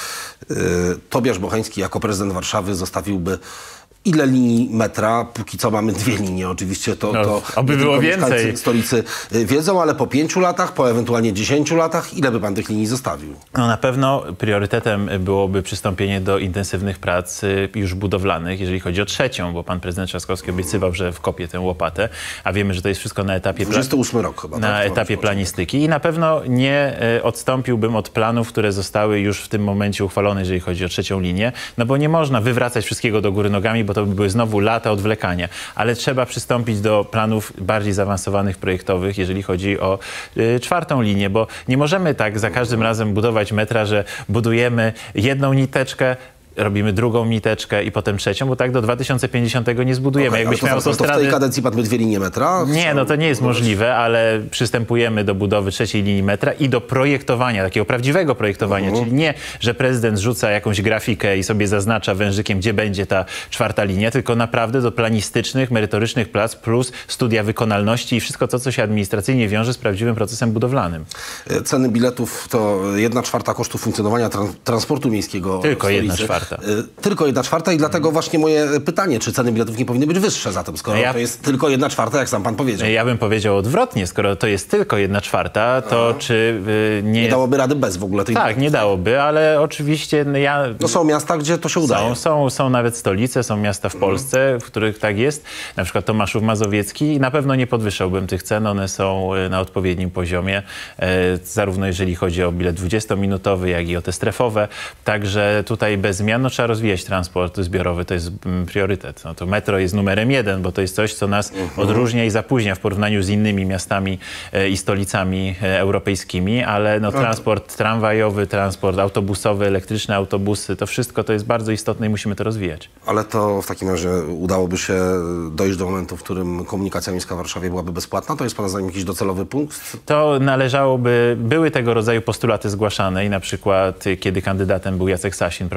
Tobiasz Bocheński jako prezydent Warszawy zostawiłby ile linii metra? Póki co mamy 2 linie. Oczywiście to oby było więcej. Stolicy wiedzą, ale po 5 latach, po ewentualnie 10 latach, ile by pan tych linii zostawił? No na pewno priorytetem byłoby przystąpienie do intensywnych prac już budowlanych, jeżeli chodzi o trzecią, bo pan prezydent Trzaskowski obiecywał, że wkopie tę łopatę, a wiemy, że to jest wszystko na etapie... 28 rok chyba. Na etapie planistyki i na pewno nie odstąpiłbym od planów, które zostały już w tym momencie uchwalone, jeżeli chodzi o trzecią linię, no bo nie można wywracać wszystkiego do góry nogami, bo to by były znowu lata odwlekania, ale trzeba przystąpić do planów bardziej zaawansowanych, projektowych, jeżeli chodzi o czwartą linię, bo nie możemy tak za każdym razem budować metra, że budujemy jedną niteczkę, robimy drugą niteczkę i potem trzecią, bo tak do 2050 nie zbudujemy. Jakbyśmy miał to w tej kadencji padły 2 linie metra? Nie, no to nie jest możliwe, ale przystępujemy do budowy trzeciej linii metra i do projektowania, takiego prawdziwego projektowania, czyli nie, że prezydent rzuca jakąś grafikę i sobie zaznacza wężykiem, gdzie będzie ta czwarta linia, tylko naprawdę do planistycznych, merytorycznych prac plus studia wykonalności i wszystko to, co się administracyjnie wiąże z prawdziwym procesem budowlanym. Ceny biletów to 1/4 kosztów funkcjonowania transportu miejskiego. Tylko 1/4. Tylko 1/4 i dlatego właśnie moje pytanie, czy ceny biletów nie powinny być wyższe zatem, skoro to jest tylko 1/4, jak sam pan powiedział. Ja bym powiedział odwrotnie, skoro to jest tylko 1/4, to czy nie dałoby rady bez w ogóle tej... Tak, nie dałoby, ale oczywiście No są miasta, gdzie to się udaje. Są nawet stolice, są miasta w Polsce, w których tak jest, na przykład Tomaszów Mazowiecki i na pewno nie podwyższałbym tych cen, one są na odpowiednim poziomie, zarówno jeżeli chodzi o bilet 20-minutowy, jak i o te strefowe, także tutaj bez zmian trzeba rozwijać transport zbiorowy, to jest priorytet. No to metro jest numerem 1, bo to jest coś, co nas odróżnia i zapóźnia w porównaniu z innymi miastami i stolicami europejskimi, ale no, transport tramwajowy, transport autobusowy, elektryczne autobusy, to wszystko to jest bardzo istotne i musimy to rozwijać. Ale to w takim razie udałoby się dojść do momentu, w którym komunikacja miejska w Warszawie byłaby bezpłatna? To jest pana zdaniem jakiś docelowy punkt? To należałoby, były tego rodzaju postulaty zgłaszane i na przykład kiedy kandydatem był Jacek Sasin, proponował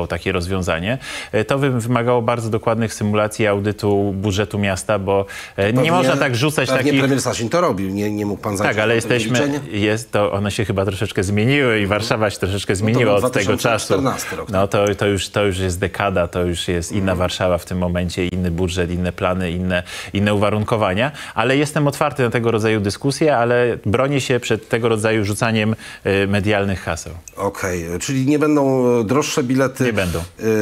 takie rozwiązanie. To wymagało bardzo dokładnych symulacji audytu budżetu miasta, bo nie można tak rzucać takich... Pewnie premier Sasin to robił, nie mógł pan zająć. Tak, ale one się chyba troszeczkę zmieniły i Warszawa się troszeczkę zmieniła od tego czasu. Rok. No to już jest dekada, to już jest inna Warszawa w tym momencie, inny budżet, inne plany, inne uwarunkowania, ale jestem otwarty na tego rodzaju dyskusje, ale bronię się przed tego rodzaju rzucaniem medialnych haseł. Okej, czyli nie będą droższe bilety? Nie będą.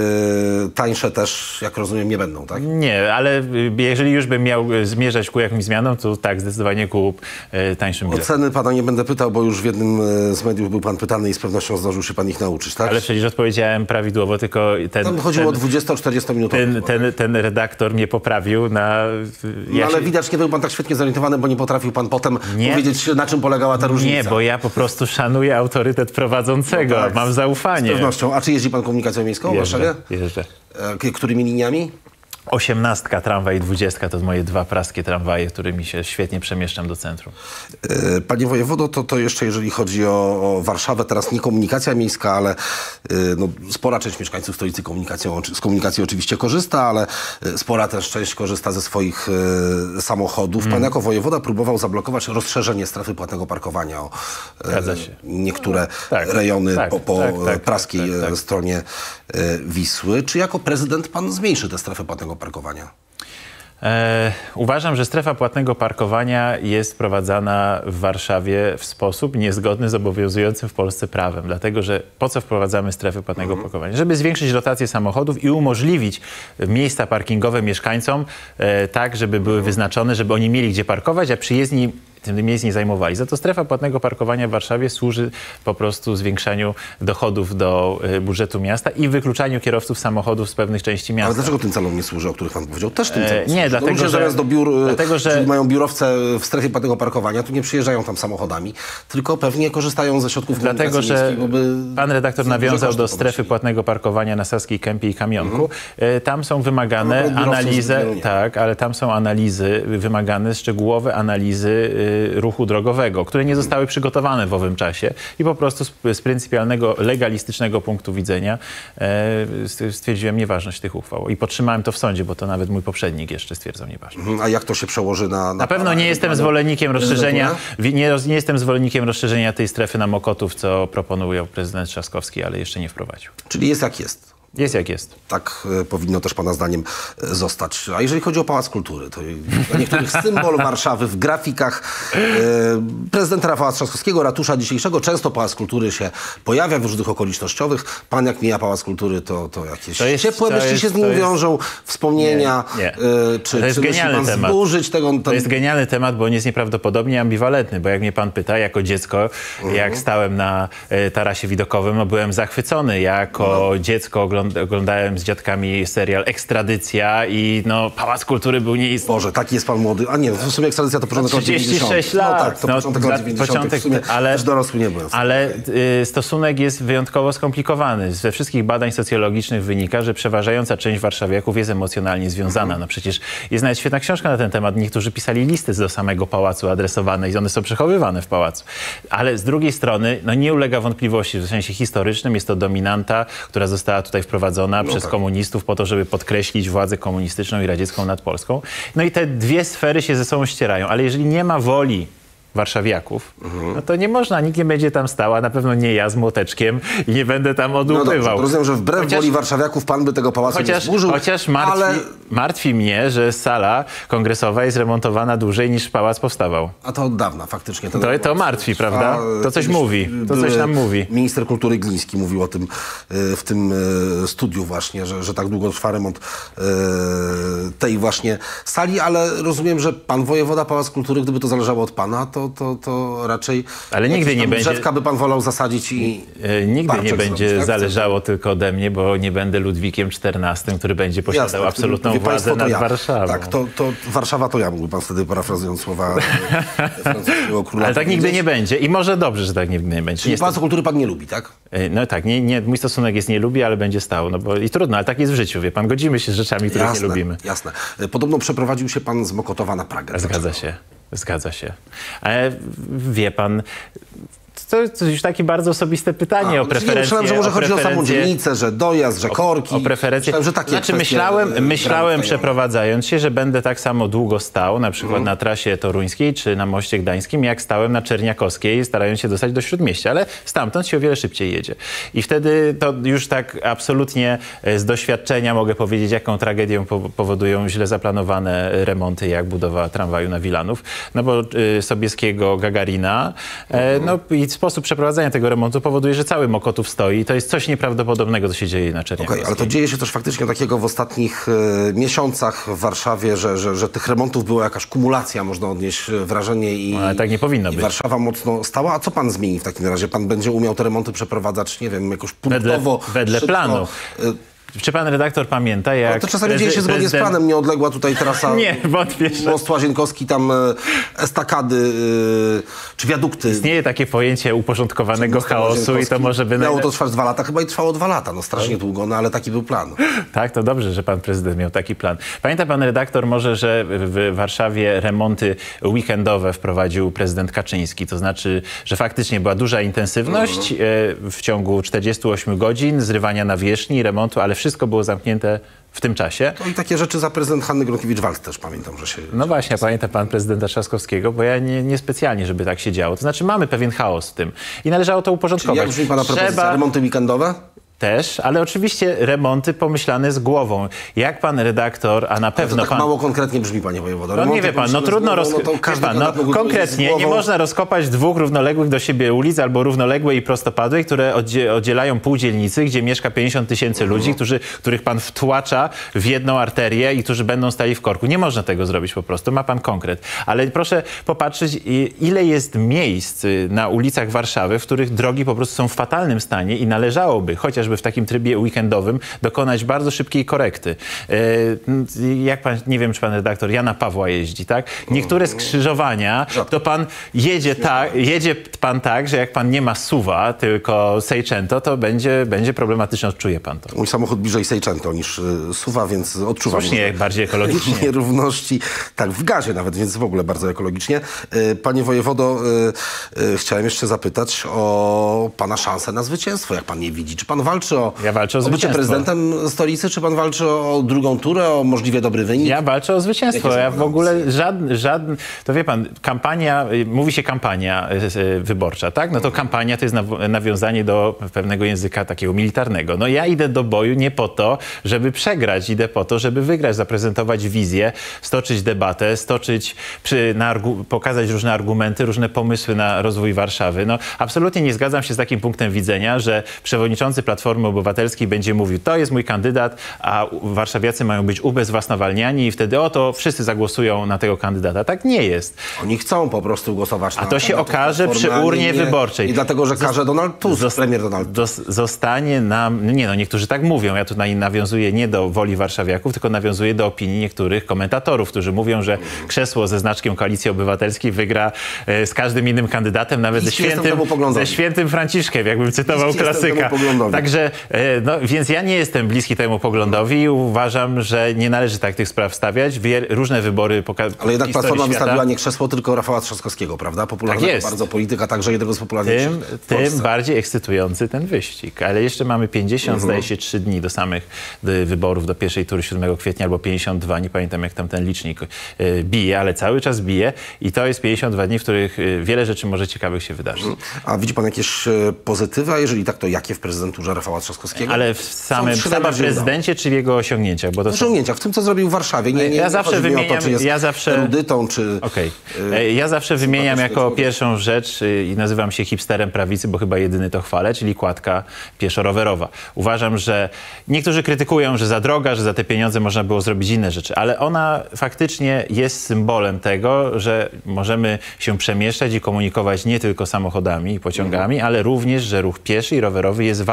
Tańsze też, jak rozumiem, nie będą, tak? Nie, ale jeżeli już bym miał zmierzać ku jakimś zmianom, to tak, zdecydowanie ku tańszym biletom. O ceny pana nie będę pytał, bo już w jednym z mediów był pan pytany i z pewnością zdążył się pan ich nauczyć, tak? Ale przecież odpowiedziałem prawidłowo, tylko Tam chodziło o 20-40 minutowe. Ten redaktor mnie poprawił na... ale widać, nie był pan tak świetnie zorientowany, bo nie potrafił pan potem powiedzieć, na czym polegała ta różnica. Nie, bo ja po prostu szanuję autorytet prowadzącego, mam zaufanie. Z pewnością. A czy jeździ pan komunikacją miejską w Warszawie? Jeżdżę. Którymi liniami? 18, tramwaj i 20 to moje dwa praskie tramwaje, którymi się świetnie przemieszczam do centrum. Panie wojewodo, to jeszcze jeżeli chodzi o Warszawę, teraz nie komunikacja miejska, ale spora część mieszkańców stolicy z komunikacji oczywiście korzysta, ale spora też część korzysta ze swoich samochodów. Pan jako wojewoda próbował zablokować rozszerzenie strefy płatnego parkowania o niektóre rejony po praskiej stronie Wisły. Czy jako prezydent pan zmniejszy tę strefę płatnego parkowania? Uważam, że strefa płatnego parkowania jest wprowadzana w Warszawie w sposób niezgodny z obowiązującym w Polsce prawem. Dlatego, że po co wprowadzamy strefę płatnego parkowania? Żeby zwiększyć rotację samochodów i umożliwić miejsca parkingowe mieszkańcom tak, żeby były wyznaczone, żeby oni mieli gdzie parkować, a przyjezdni tym miejsc nie zajmowali. Za to strefa płatnego parkowania w Warszawie służy po prostu zwiększaniu dochodów do budżetu miasta i wykluczaniu kierowców samochodów z pewnych części miasta. Ale dlaczego tym celom nie służy, o których pan powiedział? Też tym celom nie, dlatego, że zamiast do biur, że czyli mają biurowce w strefie płatnego parkowania, tu nie przyjeżdżają tam samochodami, tylko pewnie korzystają ze środków komunikacji miejskiej, pan redaktor nawiązał do strefy płatnego parkowania na Saskiej Kępie i Kamionku. Tam są wymagane analizy, wymagane szczegółowe analizy ruchu drogowego, które nie zostały przygotowane w owym czasie i po prostu z pryncypialnego, legalistycznego punktu widzenia stwierdziłem nieważność tych uchwał i podtrzymałem to w sądzie, bo to nawet mój poprzednik jeszcze stwierdzał nieważność. A jak to się przełoży na pewno nie jestem zwolennikiem rozszerzenia, nie jestem zwolennikiem rozszerzenia tej strefy na Mokotów, co proponują prezydent Trzaskowski, ale jeszcze nie wprowadził. Czyli jest jak jest. Jest jak jest. Tak powinno też pana zdaniem zostać. A jeżeli chodzi o Pałac Kultury, to dla niektórych symbol Warszawy w grafikach prezydenta Rafała Trzaskowskiego, ratusza dzisiejszego, często Pałac Kultury się pojawia w różnych okolicznościowych. Pan jak mija Pałac Kultury, to jakieś ciepłe myśli się z nim wiążą, wspomnienia. Czy musi pan zburzyć tego? To jest genialny temat, bo on jest nieprawdopodobnie ambiwalentny, bo jak mnie pan pyta, jako dziecko, jak stałem na tarasie widokowym, byłem zachwycony. Jako dziecko oglądałem z dziadkami serial Ekstradycja i Pałac Kultury był nieistotny. Boże, taki jest pan młody. A nie, w sumie Ekstradycja to początek lat 90. 36 lat. No tak, to początek lat 90. W sumie też dorosły nie byłem. Ale stosunek jest wyjątkowo skomplikowany. Ze wszystkich badań socjologicznych wynika, że przeważająca część warszawiaków jest emocjonalnie związana. No przecież jest nawet świetna książka na ten temat. Niektórzy pisali listy do samego pałacu adresowane i one są przechowywane w pałacu. Ale z drugiej strony, nie ulega wątpliwości, że w sensie historycznym jest to dominanta, która została tutaj wprowadzona przez komunistów po to, żeby podkreślić władzę komunistyczną i radziecką nad Polską. No i te dwie sfery się ze sobą ścierają, ale jeżeli nie ma woli warszawiaków, to nie można, nikt nie będzie tam stał, a na pewno nie ja z młoteczkiem i nie będę tam odłupywał. Rozumiem, że wbrew woli warszawiaków pan by tego pałacu nie zburzył. Chociaż martwi mnie, że sala kongresowa jest remontowana dłużej niż pałac powstawał. A to od dawna faktycznie. To martwi, prawda? To coś mówi. To coś nam mówi. Minister kultury Gliński mówił o tym w tym studiu właśnie, że tak długo trwa remont tej właśnie sali, ale rozumiem, że pan wojewoda Pałac Kultury, gdyby to zależało od pana, to raczej... Ale nigdy nie będzie... drzewka by pan wolał zasadzić i... Nigdy nie będzie zależało tylko ode mnie, bo nie będę Ludwikiem XIV, który będzie posiadał absolutną władzę nad Warszawą. Tak, to Warszawa to ja, mógłby pan wtedy, parafrazując słowa francuskiego króla. Ale tak nigdy nie będzie i może dobrze, że tak nigdy nie będzie. Czyli Pałacu Kultury pan nie lubi, tak? No tak, mój stosunek jest nie lubi, ale będzie stał. I trudno, ale tak jest w życiu, wie pan, godzimy się z rzeczami, których nie lubimy. Jasne. Podobno przeprowadził się pan z Mokotowa na Pragę. Zgadza się. Ale wie pan, To już takie bardzo osobiste pytanie o preferencje. Myślałem, że może chodzi o samą dzielnicę, że dojazd, że korki. O preferencje. Myślałem, że takie znaczy myślałem przeprowadzając się, że będę tak samo długo stał, na przykład na trasie toruńskiej czy na moście gdańskim, jak stałem na Czerniakowskiej, starając się dostać do Śródmieścia, ale stamtąd się o wiele szybciej jedzie. I wtedy to już tak absolutnie z doświadczenia mogę powiedzieć, jaką tragedię powodują źle zaplanowane remonty, jak budowa tramwaju na Wilanów. No bo Sobieskiego, Gagarina, no i sposób przeprowadzania tego remontu powoduje, że cały Mokotów stoi. To jest coś nieprawdopodobnego, co się dzieje na Czerniakowskiej. Ale to dzieje się też faktycznie takiego w ostatnich miesiącach w Warszawie, że tych remontów była jakaś kumulacja, można odnieść wrażenie ale tak nie powinno być. Warszawa mocno stała. A co pan zmieni w takim razie? Pan będzie umiał te remonty przeprowadzać, nie wiem, jakoś punktowo? Wedle planu. Czy pan redaktor pamięta, jak... Ale to czasami dzieje się zgodnie z planem, nieodległa tutaj trasa... Nie, wątpię. Most Łazienkowski, tam estakady czy wiadukty. Istnieje takie pojęcie uporządkowanego chaosu i to może by... Miało to trwać 2 lata, chyba i trwało 2 lata, no strasznie długo, no ale taki był plan. Tak, to dobrze, że pan prezydent miał taki plan. Pamięta pan redaktor może, że w Warszawie remonty weekendowe wprowadził prezydent Kaczyński, to znaczy, że faktycznie była duża intensywność w ciągu 48 godzin zrywania nawierzchni, remontu, ale wszystko było zamknięte w tym czasie. No i takie rzeczy za prezydent Hanny Gronkiewicz-Waltz też pamiętam, że się... No właśnie, pamięta pan prezydenta Trzaskowskiego, bo ja niespecjalnie, żeby tak się działo. To znaczy mamy pewien chaos w tym i należało to uporządkować. Czyli jak brzmi pana propozycja? Remonty weekendowe? Też, ale oczywiście remonty pomyślane z głową. Jak pan redaktor, a na pewno tak pan... mało konkretnie brzmi, panie wojewodo. No nie wie pan, no trudno konkretnie nie można rozkopać 2 równoległych do siebie ulic albo równoległej i prostopadłej, które oddzielają pół dzielnicy, gdzie mieszka 50 000 ludzi, których pan wtłacza w jedną arterię i którzy będą stali w korku. Nie można tego zrobić po prostu, ma pan konkret. Ale proszę popatrzeć, ile jest miejsc na ulicach Warszawy, w których drogi po prostu są w fatalnym stanie i należałoby, chociażby w takim trybie weekendowym, dokonać bardzo szybkiej korekty. Jak pan, nie wiem, czy pan redaktor Jana Pawła jeździ, tak? Niektóre skrzyżowania, to pan jedzie pan tak, że jak pan nie ma SUV-a, tylko Seicento, to będzie problematyczne, odczuje pan to. Mój samochód bliżej Seicento niż SUV-a, więc odczuwam. Słusznie, bardziej ekologicznie. Nierówności. Tak, w gazie nawet, więc w ogóle bardzo ekologicznie. Panie wojewodo, chciałem jeszcze zapytać o pana szansę na zwycięstwo. Jak pan nie widzi? Czy pan walczy o bycie prezydentem stolicy, czy pan walczy o drugą turę, o możliwie dobry wynik? Ja walczę o zwycięstwo. Ja w ogóle żaden... To wie pan, kampania, mówi się kampania wyborcza, tak? No to kampania to jest nawiązanie do pewnego języka takiego militarnego. No ja idę do boju nie po to, żeby przegrać. Idę po to, żeby wygrać, zaprezentować wizję, stoczyć debatę, pokazać różne argumenty, różne pomysły na rozwój Warszawy. No absolutnie nie zgadzam się z takim punktem widzenia, że przewodniczący Platformy Obywatelskiej będzie mówił, to jest mój kandydat, a warszawiacy mają być ubezwłasnowalniani i wtedy to wszyscy zagłosują na tego kandydata. Tak nie jest. Oni chcą po prostu głosować na... A to się okaże przy urnie wyborczej. I dlatego, że każe Donald Tusk, premier Donald Tusk. Zostanie nam... Nie no, niektórzy tak mówią. Ja tutaj nawiązuję nie do woli warszawiaków, tylko nawiązuję do opinii niektórych komentatorów, którzy mówią, że krzesło ze znaczkiem Koalicji Obywatelskiej wygra z każdym innym kandydatem, nawet ze świętym Franciszkiem, jakbym cytował klasyka. Także, więc ja nie jestem bliski temu poglądowi i uważam, że nie należy tak tych spraw stawiać. Różne wybory Ale jednak Platforma wystawiła nie krzesło, tylko Rafała Trzaskowskiego, prawda? Popularnego tak bardzo polityka, także jednego z popularniejszych tym bardziej ekscytujący ten wyścig. Ale jeszcze mamy 50, zdaje się, 3 dni do samych wyborów, do pierwszej tury 7 kwietnia albo 52, nie pamiętam jak tam ten licznik bije, ale cały czas bije i to jest 52 dni, w których wiele rzeczy może ciekawych się wydarzyć. A widzi pan jakieś pozytywy, a jeżeli tak, to jakie w prezydenturze Rafała Trzaskowskiego? Ale w samym prezydencie czy w jego osiągnięciach? Bo to osiągnięciach, w tym, co zrobił w Warszawie. Ja zawsze wymieniam... erudytą, czy... Ja zawsze wymieniam jako pierwszą rzecz i nazywam się hipsterem prawicy, bo chyba jedyny to chwalę, czyli kładka pieszo-rowerowa. Uważam, że niektórzy krytykują, że za droga, że za te pieniądze można było zrobić inne rzeczy, ale ona faktycznie jest symbolem tego, że możemy się przemieszczać i komunikować nie tylko samochodami i pociągami, ale również, że ruch pieszy i rowerowy jest ważny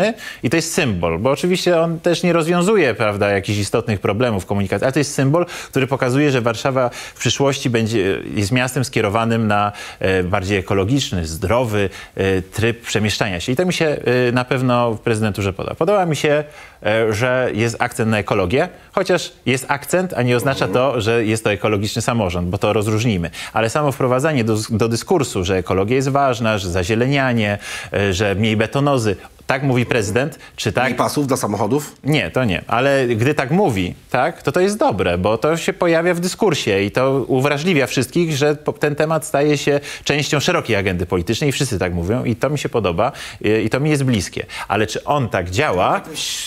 ważny i to jest symbol, bo oczywiście on też nie rozwiązuje, prawda, jakichś istotnych problemów komunikacji, ale to jest symbol, który pokazuje, że Warszawa w przyszłości jest miastem skierowanym na bardziej ekologiczny, zdrowy tryb przemieszczania się. I to mi się na pewno w prezydenturze podoba. Podoba mi się, że jest akcent na ekologię, chociaż jest akcent, a nie oznacza to, że jest to ekologiczny samorząd, bo to rozróżnimy. Ale samo wprowadzanie do dyskursu, że ekologia jest ważna, że zazielenianie, że mniej betonozy, tak mówi prezydent, czy tak... I pasów dla samochodów? Nie, to nie. Ale gdy tak mówi, tak, to jest dobre, bo to się pojawia w dyskursie i to uwrażliwia wszystkich, że ten temat staje się częścią szerokiej agendy politycznej i wszyscy tak mówią i to mi się podoba i to mi jest bliskie. Ale czy on tak działa?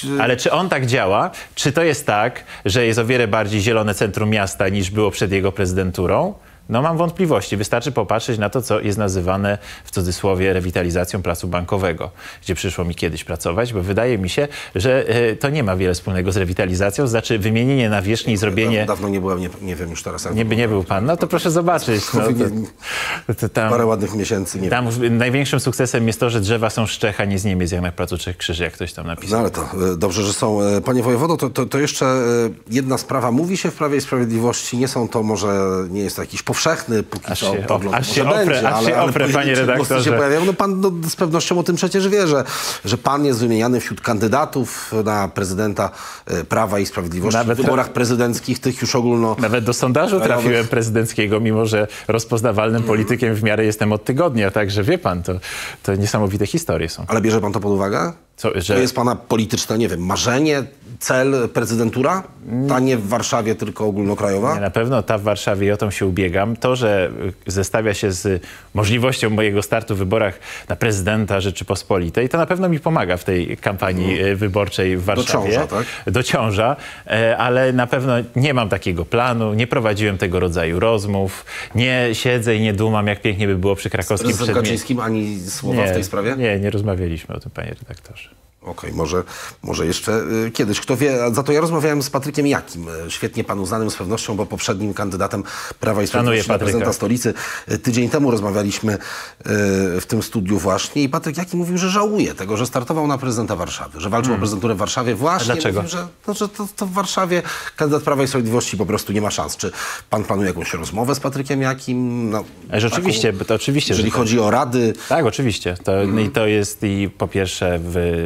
Czy to jest tak, że jest o wiele bardziej zielone centrum miasta niż było przed jego prezydenturą? No mam wątpliwości. Wystarczy popatrzeć na to, co jest nazywane w cudzysłowie rewitalizacją placu Bankowego, gdzie przyszło mi kiedyś pracować, bo wydaje mi się, że to nie ma wiele wspólnego z rewitalizacją, znaczy wymienienie nawierzchni i zrobienie... Dawno nie byłem, nie wiem już teraz. Nie był pan, no to proszę zobaczyć. No, parę ładnych miesięcy. Nie tam największym sukcesem jest to, że drzewa są z Czech, a nie z Niemiec, jak na Placu Trzech Krzyży, jak ktoś tam napisał. No ale to dobrze, że są. Panie wojewodo, to jeszcze jedna sprawa. Mówi się w Prawie i Sprawiedliwości, nie jest to jakiś powszechny póki co pogląd. Aż się oprę, panie redaktorze. Się pojawiają. No pan z pewnością o tym przecież wie, że pan jest wymieniany wśród kandydatów na prezydenta Prawa i Sprawiedliwości w wyborach prezydenckich, tych już ogólno... Nawet do sondażu trafiłem prezydenckiego, mimo że rozpoznawalnym politykiem w miarę jestem od tygodnia, także wie pan, to niesamowite historie są. Ale bierze pan to pod uwagę? To jest pana polityczne, nie wiem, marzenie, cel, prezydentura? Ta nie w Warszawie, tylko ogólnokrajowa? Nie, na pewno ta w Warszawie i o tą się ubiegam. To, że zestawia się z możliwością mojego startu w wyborach na prezydenta Rzeczypospolitej, to na pewno mi pomaga w tej kampanii wyborczej w Warszawie. Dociąża, tak? Dociąża, ale na pewno nie mam takiego planu, nie prowadziłem tego rodzaju rozmów, nie siedzę i nie dumam, jak pięknie by było przy krakowskim przedmieściu. Z prezydentem Kaczyńskim ani słowa w tej sprawie? Nie rozmawialiśmy o tym, panie redaktorze. Okej, może jeszcze kiedyś. Kto wie, za to ja rozmawiałem z Patrykiem Jakim, świetnie panu znanym z pewnością, bo poprzednim kandydatem Prawa i Sprawiedliwości na prezydenta stolicy. Tydzień temu rozmawialiśmy w tym studiu właśnie i Patryk Jaki mówił, że żałuje tego, że startował na prezydenta Warszawy, że walczył o prezydenturę w Warszawie właśnie. Dlaczego? Mówił, że to w Warszawie kandydat Prawa i Sprawiedliwości po prostu nie ma szans. Czy pan planuje jakąś rozmowę z Patrykiem Jakim? No, oczywiście. Jeżeli chodzi o rady. Tak, oczywiście. I to jest po pierwsze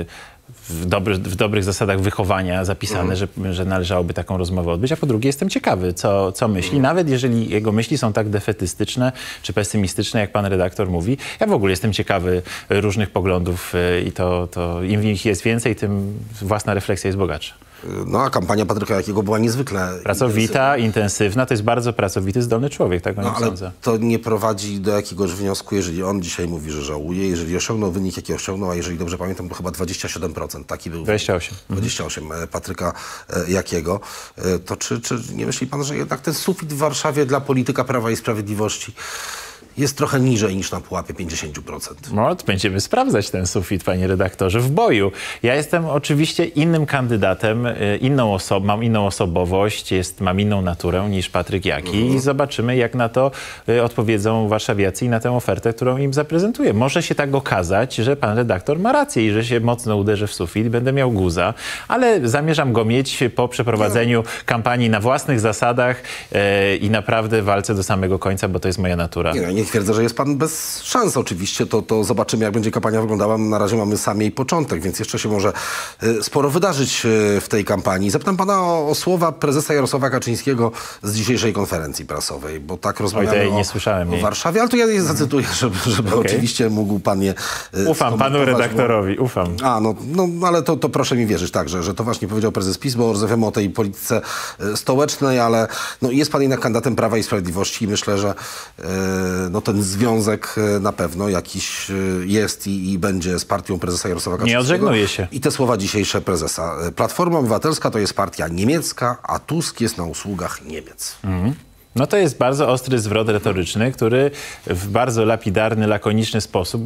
w dobrych zasadach wychowania zapisane, że należałoby taką rozmowę odbyć, a po drugie jestem ciekawy, co myśli, nawet jeżeli jego myśli są tak defetystyczne czy pesymistyczne, jak pan redaktor mówi. Ja w ogóle jestem ciekawy różnych poglądów i to im ich jest więcej, tym własna refleksja jest bogatsza. No a kampania Patryka Jakiego była niezwykle pracowita, intensywna. To jest bardzo pracowity, zdolny człowiek, tak ale sądzę. To nie prowadzi do jakiegoś wniosku, jeżeli on dzisiaj mówi, że żałuje, jeżeli osiągnął wynik, jaki osiągnął, a jeżeli dobrze pamiętam, to chyba 27%. Taki był 28 Patryka Jakiego. To czy nie myśli pan, że jednak ten sufit w Warszawie dla polityka Prawa i Sprawiedliwości jest trochę niżej niż na pułapie 50%. No, to będziemy sprawdzać ten sufit, panie redaktorze, w boju. Ja jestem oczywiście innym kandydatem, mam inną osobowość, mam inną naturę niż Patryk Jaki i zobaczymy, jak na to odpowiedzą warszawiacy i na tę ofertę, którą im zaprezentuję. Może się tak okazać, że pan redaktor ma rację i że się mocno uderzę w sufit i będę miał guza, ale zamierzam go mieć po przeprowadzeniu kampanii na własnych zasadach i naprawdę walczę do samego końca, bo to jest moja natura. Nie twierdzę, że jest pan bez szans oczywiście, to zobaczymy, jak będzie kampania wyglądała. Na razie mamy sam jej początek, więc jeszcze się może sporo wydarzyć w tej kampanii. Zapytam pana o słowa prezesa Jarosława Kaczyńskiego z dzisiejszej konferencji prasowej, bo tak rozmawiamy nie słyszałem o Warszawie, ale to ja je zacytuję, żeby oczywiście mógł pan je ufam panu redaktorowi, ufam. Ale to proszę mi wierzyć, tak, że to właśnie powiedział prezes PiS, bo rozmawiamy o tej polityce stołecznej, ale jest pan jednak kandydatem Prawa i Sprawiedliwości i myślę, że ten związek na pewno jakiś jest i będzie z partią prezesa Jarosława Kaczyńskiego. Nie odżegnuje się. I te słowa dzisiejsze prezesa. Platforma Obywatelska to jest partia niemiecka, a Tusk jest na usługach Niemiec. No to jest bardzo ostry zwrot retoryczny, który w bardzo lapidarny, lakoniczny sposób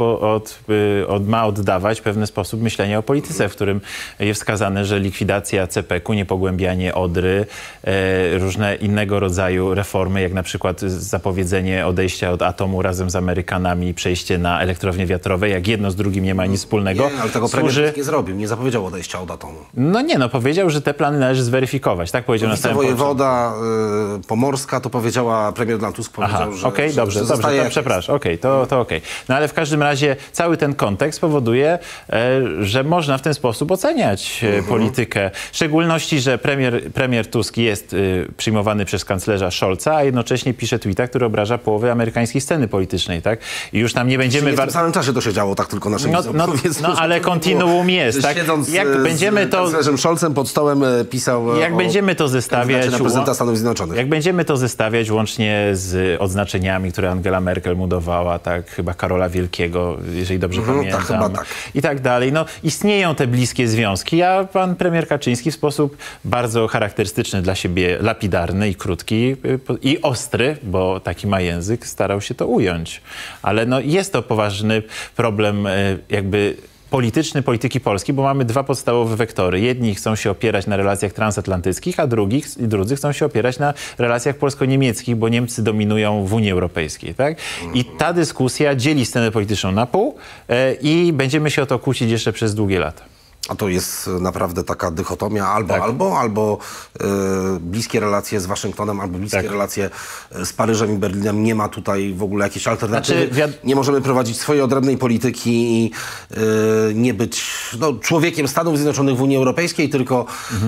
ma oddawać pewien sposób myślenia o polityce, w którym jest wskazane, że likwidacja CPK-u, niepogłębianie Odry, różne innego rodzaju reformy, jak na przykład zapowiedzenie odejścia od atomu razem z Amerykanami i przejście na elektrownie wiatrowe, jak jedno z drugim nie ma nic wspólnego. Nie, ale tego premier nie zrobił, nie zapowiedział odejścia od atomu. No nie, no powiedział, że te plany należy zweryfikować. Tak powiedział na samym początku. Wojewoda pomorska, to powiedziała premier Donald Tusk, powiedział, że... Okej, dobrze, to przepraszam. To okej. No ale w każdym razie cały ten kontekst powoduje, że można w ten sposób oceniać politykę. W szczególności, że premier Tusk jest przyjmowany przez kanclerza Scholza, a jednocześnie pisze tweeta, który obraża połowę amerykańskiej sceny politycznej, tak? I już tam nie będziemy... W tym samym czasie to się działo, tak tylko naszym No ale kontinuum jest, tak? Jak będziemy to... Z kanclerzem Scholzem pod stołem pisał... Jak będziemy to zestawiać... prezydenta Stanów Zjednoczonych. Jak będziemy to zestawiać łącznie z odznaczeniami, które Angela Merkel mu dawała, tak, chyba Karola Wielkiego, jeżeli dobrze pamiętam. Tak, chyba tak. I tak dalej. No, istnieją te bliskie związki, a pan premier Kaczyński w sposób bardzo charakterystyczny dla siebie, lapidarny i krótki i ostry, bo taki ma język, starał się to ująć. Ale no, jest to poważny problem jakby polityczny polityki Polski, bo mamy dwa podstawowe wektory. Jedni chcą się opierać na relacjach transatlantyckich, a drudzy chcą się opierać na relacjach polsko-niemieckich, bo Niemcy dominują w Unii Europejskiej. Tak? I ta dyskusja dzieli scenę polityczną na pół i będziemy się o to kłócić jeszcze przez długie lata. A to jest naprawdę taka dychotomia albo bliskie relacje z Waszyngtonem, albo bliskie relacje z Paryżem i Berlinem. Nie ma tutaj w ogóle jakiejś alternatywy. Nie możemy prowadzić swojej odrębnej polityki i nie być człowiekiem Stanów Zjednoczonych w Unii Europejskiej, tylko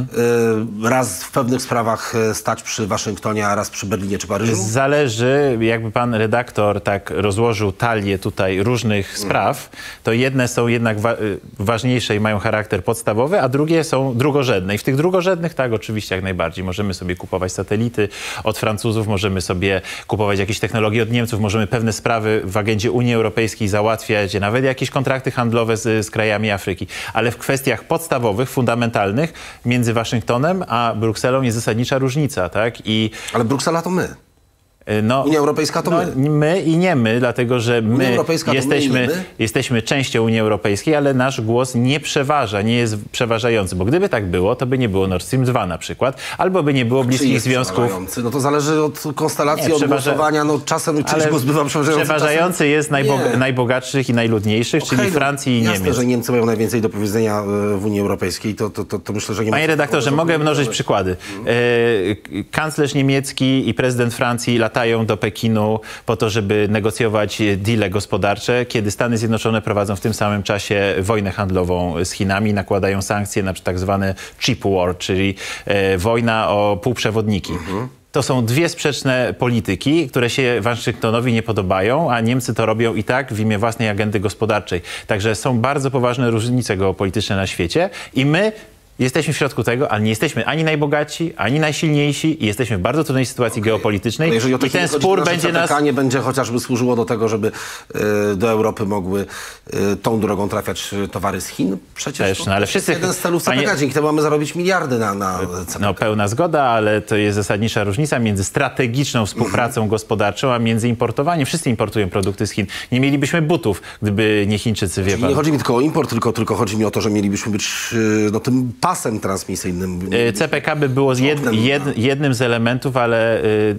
raz w pewnych sprawach stać przy Waszyngtonie, a raz przy Berlinie czy Paryżu. Zależy, jakby pan redaktor tak rozłożył talię tutaj różnych spraw, to jedne są jednak ważniejsze i mają charakter podstawowy, a drugie są drugorzędne. I w tych drugorzędnych, tak, oczywiście jak najbardziej. Możemy sobie kupować satelity od Francuzów, możemy sobie kupować jakieś technologie od Niemców, możemy pewne sprawy w agendzie Unii Europejskiej załatwiać, nawet jakieś kontrakty handlowe z krajami Afryki. Ale w kwestiach podstawowych, fundamentalnych między Waszyngtonem a Brukselą jest zasadnicza różnica, tak? Ale Bruksela to my. Unia Europejska to my. My i nie my, dlatego że my jesteśmy częścią Unii Europejskiej, ale nasz głos nie przeważa, nie jest przeważający, bo gdyby tak było, to by nie było Nord Stream 2 na przykład, albo by nie było bliskich związków. No to zależy od konstelacji, od głosowania, czasem czyś głos bywa przeważający. Przeważający jest najbogatszych i najludniejszych, czyli Francji i Niemiec. Jasne, że Niemcy mają najwięcej do powiedzenia w Unii Europejskiej, to myślę, że nie ma... Panie redaktorze, mogę mnożyć przykłady. Kanclerz niemiecki i prezydent Francji latają do Pekinu po to, żeby negocjować deale gospodarcze, kiedy Stany Zjednoczone prowadzą w tym samym czasie wojnę handlową z Chinami, nakładają sankcje na tak zwany chip war, czyli wojna o półprzewodniki. To są dwie sprzeczne polityki, które się Waszyngtonowi nie podobają, a Niemcy to robią i tak w imię własnej agendy gospodarczej. Także są bardzo poważne różnice geopolityczne na świecie i my jesteśmy w środku tego, ale nie jesteśmy ani najbogatsi, ani najsilniejsi i jesteśmy w bardzo trudnej sytuacji geopolitycznej. No jeżeli i ten spór będzie nas... nie będzie chociażby służyło do tego, żeby do Europy mogły tą drogą trafiać towary z Chin. Przecież też, ale wszyscy... jeden z celów CPK. Dzięki temu mamy zarobić miliardy na CPK. No pełna zgoda, ale to jest zasadnicza różnica między strategiczną współpracą gospodarczą, a między importowaniem. Wszyscy importują produkty z Chin. Nie mielibyśmy butów, gdyby nie Chińczycy, wie pan. Nie chodzi mi tylko o import, tylko chodzi mi o to, że mielibyśmy być tym pasem transmisyjnym. CPK by było jednym z elementów, ale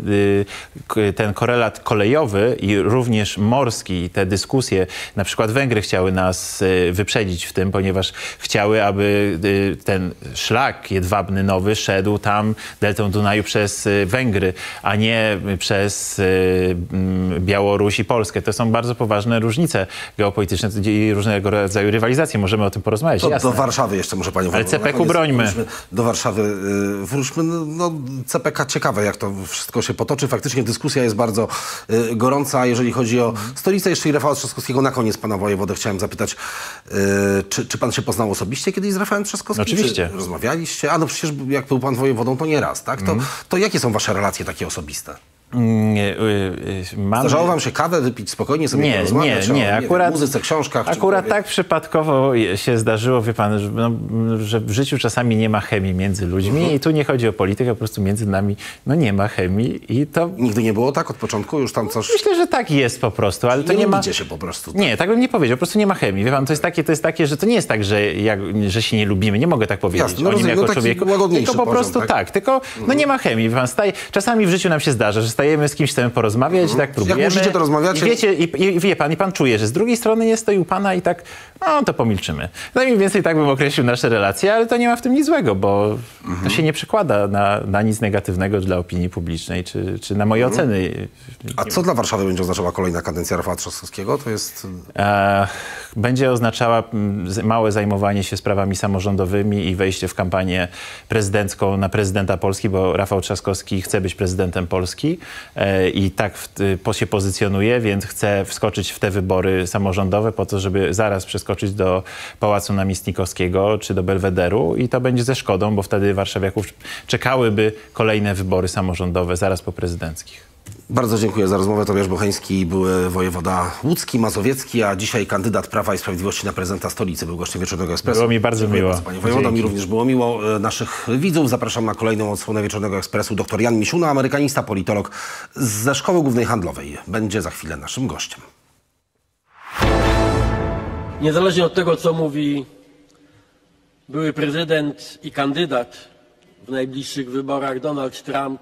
ten korelat kolejowy i również morski, te dyskusje, na przykład Węgry chciały nas wyprzedzić w tym, ponieważ chciały, aby ten szlak jedwabny nowy szedł tam deltą Dunaju przez Węgry, a nie przez Białoruś i Polskę. To są bardzo poważne różnice geopolityczne i różnego rodzaju rywalizacje. Możemy o tym porozmawiać. To do Warszawy jeszcze muszę panią... Ale CPK brońmy. Do Warszawy wróćmy. CPK ciekawe, jak to wszystko się potoczy. Faktycznie dyskusja jest bardzo gorąca. Jeżeli chodzi o stolicę jeszcze i Rafała Trzaskowskiego, na koniec pana wojewodę chciałem zapytać, czy pan się poznał osobiście kiedyś z Rafałem Trzaskowskim? Oczywiście. Czy rozmawialiście? A no przecież jak był pan wojewodą, to nie raz, tak? To jakie są wasze relacje takie osobiste? Zdarzało wam się kawę wypić, spokojnie sobie porozmawiać? Nie. Akurat, muzyce, książkach? Akurat tak przypadkowo się zdarzyło, wie pan, że w życiu czasami nie ma chemii między ludźmi i tu nie chodzi o politykę, po prostu między nami nie ma chemii i to... Nigdy nie było tak od początku? Już tam coś... Myślę, że tak jest po prostu, ale to nie ma... lubicie się po prostu. Tak? Nie, tak bym nie powiedział, po prostu nie ma chemii. Wie pan, to jest takie, że to nie jest tak, że się nie lubimy, nie mogę tak powiedzieć. Jasne, o nim jako człowieku, tylko po prostu poziom, tak? tylko nie ma chemii. Wie pan, czasami w życiu nam się zdarza, że stajemy z kimś, chcemy porozmawiać i tak próbujemy. Jak musicie, to rozmawiacie? I wiecie, i wie pan, i pan czuje, że z drugiej strony jest to i u pana i tak, to pomilczymy. No mniej więcej tak bym określił nasze relacje, ale to nie ma w tym nic złego, bo to się nie przekłada na nic negatywnego dla opinii publicznej, czy na moje oceny. A co dla Warszawy będzie oznaczała kolejna kadencja Rafała Trzaskowskiego? To jest... Będzie oznaczała małe zajmowanie się sprawami samorządowymi i wejście w kampanię prezydencką na prezydenta Polski, bo Rafał Trzaskowski chce być prezydentem Polski i tak się pozycjonuje, więc chce wskoczyć w te wybory samorządowe po to, żeby zaraz przeskoczyć do Pałacu Namiestnikowskiego czy do Belwederu i to będzie ze szkodą, bo wtedy warszawiaków czekałyby kolejne wybory samorządowe zaraz po prezydenckich. Bardzo dziękuję za rozmowę. Tobiasz Bocheński, były wojewoda łódzki, mazowiecki, a dzisiaj kandydat Prawa i Sprawiedliwości na prezydenta stolicy. Był gościem Wieczornego Ekspresu. Było mi bardzo miło. Panie wojewodo, mi również było miło. Naszych widzów zapraszam na kolejną odsłonę Wieczornego Ekspresu. Dr Jan Misiuna, amerykanista, politolog ze Szkoły Głównej Handlowej. Będzie za chwilę naszym gościem. Niezależnie od tego, co mówi były prezydent i kandydat w najbliższych wyborach Donald Trump,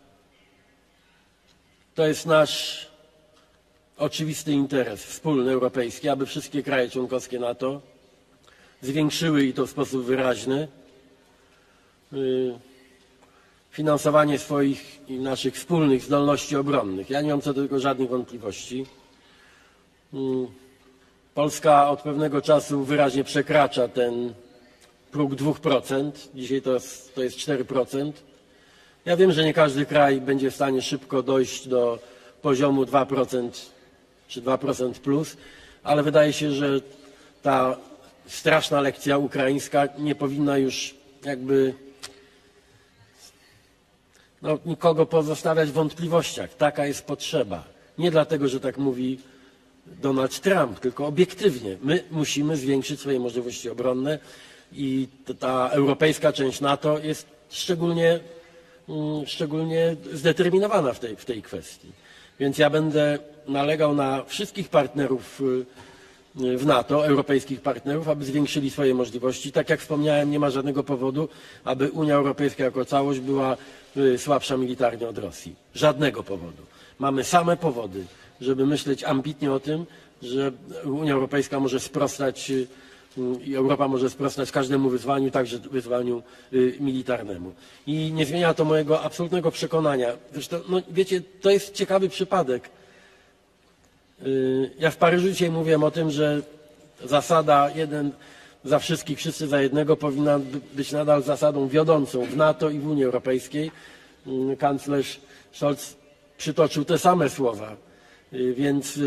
to jest nasz oczywisty interes wspólny europejski, aby wszystkie kraje członkowskie NATO zwiększyły i to w sposób wyraźny finansowanie swoich i naszych wspólnych zdolności obronnych. Ja nie mam co do tego żadnych wątpliwości. Polska od pewnego czasu wyraźnie przekracza ten próg 2%. Dzisiaj to jest 4%. Ja wiem, że nie każdy kraj będzie w stanie szybko dojść do poziomu 2% czy 2% plus, ale wydaje się, że ta straszna lekcja ukraińska nie powinna już jakby nikogo pozostawiać w wątpliwościach. Taka jest potrzeba. Nie dlatego, że tak mówi Donald Trump, tylko obiektywnie. My musimy zwiększyć swoje możliwości obronne i ta europejska część NATO jest szczególnie zdeterminowana w tej kwestii. Więc ja będę nalegał na wszystkich partnerów w NATO, europejskich partnerów, aby zwiększyli swoje możliwości. Tak jak wspomniałem, nie ma żadnego powodu, aby Unia Europejska jako całość była słabsza militarnie od Rosji. Żadnego powodu. Mamy same powody, żeby myśleć ambitnie o tym, że Unia Europejska może sprostać i Europa może sprostać każdemu wyzwaniu, także wyzwaniu militarnemu. I nie zmienia to mojego absolutnego przekonania. Zresztą, wiecie, to jest ciekawy przypadek. Ja w Paryżu dzisiaj mówiłem o tym, że zasada jeden za wszystkich, wszyscy za jednego powinna być nadal zasadą wiodącą w NATO i w Unii Europejskiej. Kanclerz Scholz przytoczył te same słowa, więc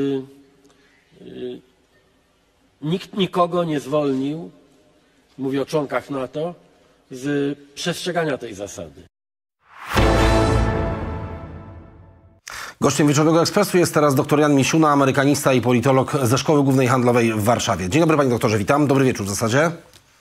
nikt nikogo nie zwolnił, mówię o członkach NATO, z przestrzegania tej zasady. Gościem Wieczornego Ekspresu jest teraz dr Jan Misiuna, amerykanista i politolog ze Szkoły Głównej Handlowej w Warszawie. Dzień dobry, panie doktorze, witam. Dobry wieczór w zasadzie.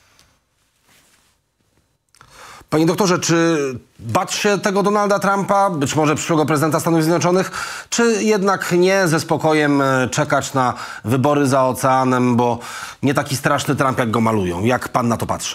Panie doktorze, czy bać się tego Donalda Trumpa, być może przyszłego prezydenta Stanów Zjednoczonych, czy jednak nie ze spokojem czekać na wybory za oceanem, bo nie taki straszny Trump, jak go malują? Jak pan na to patrzy?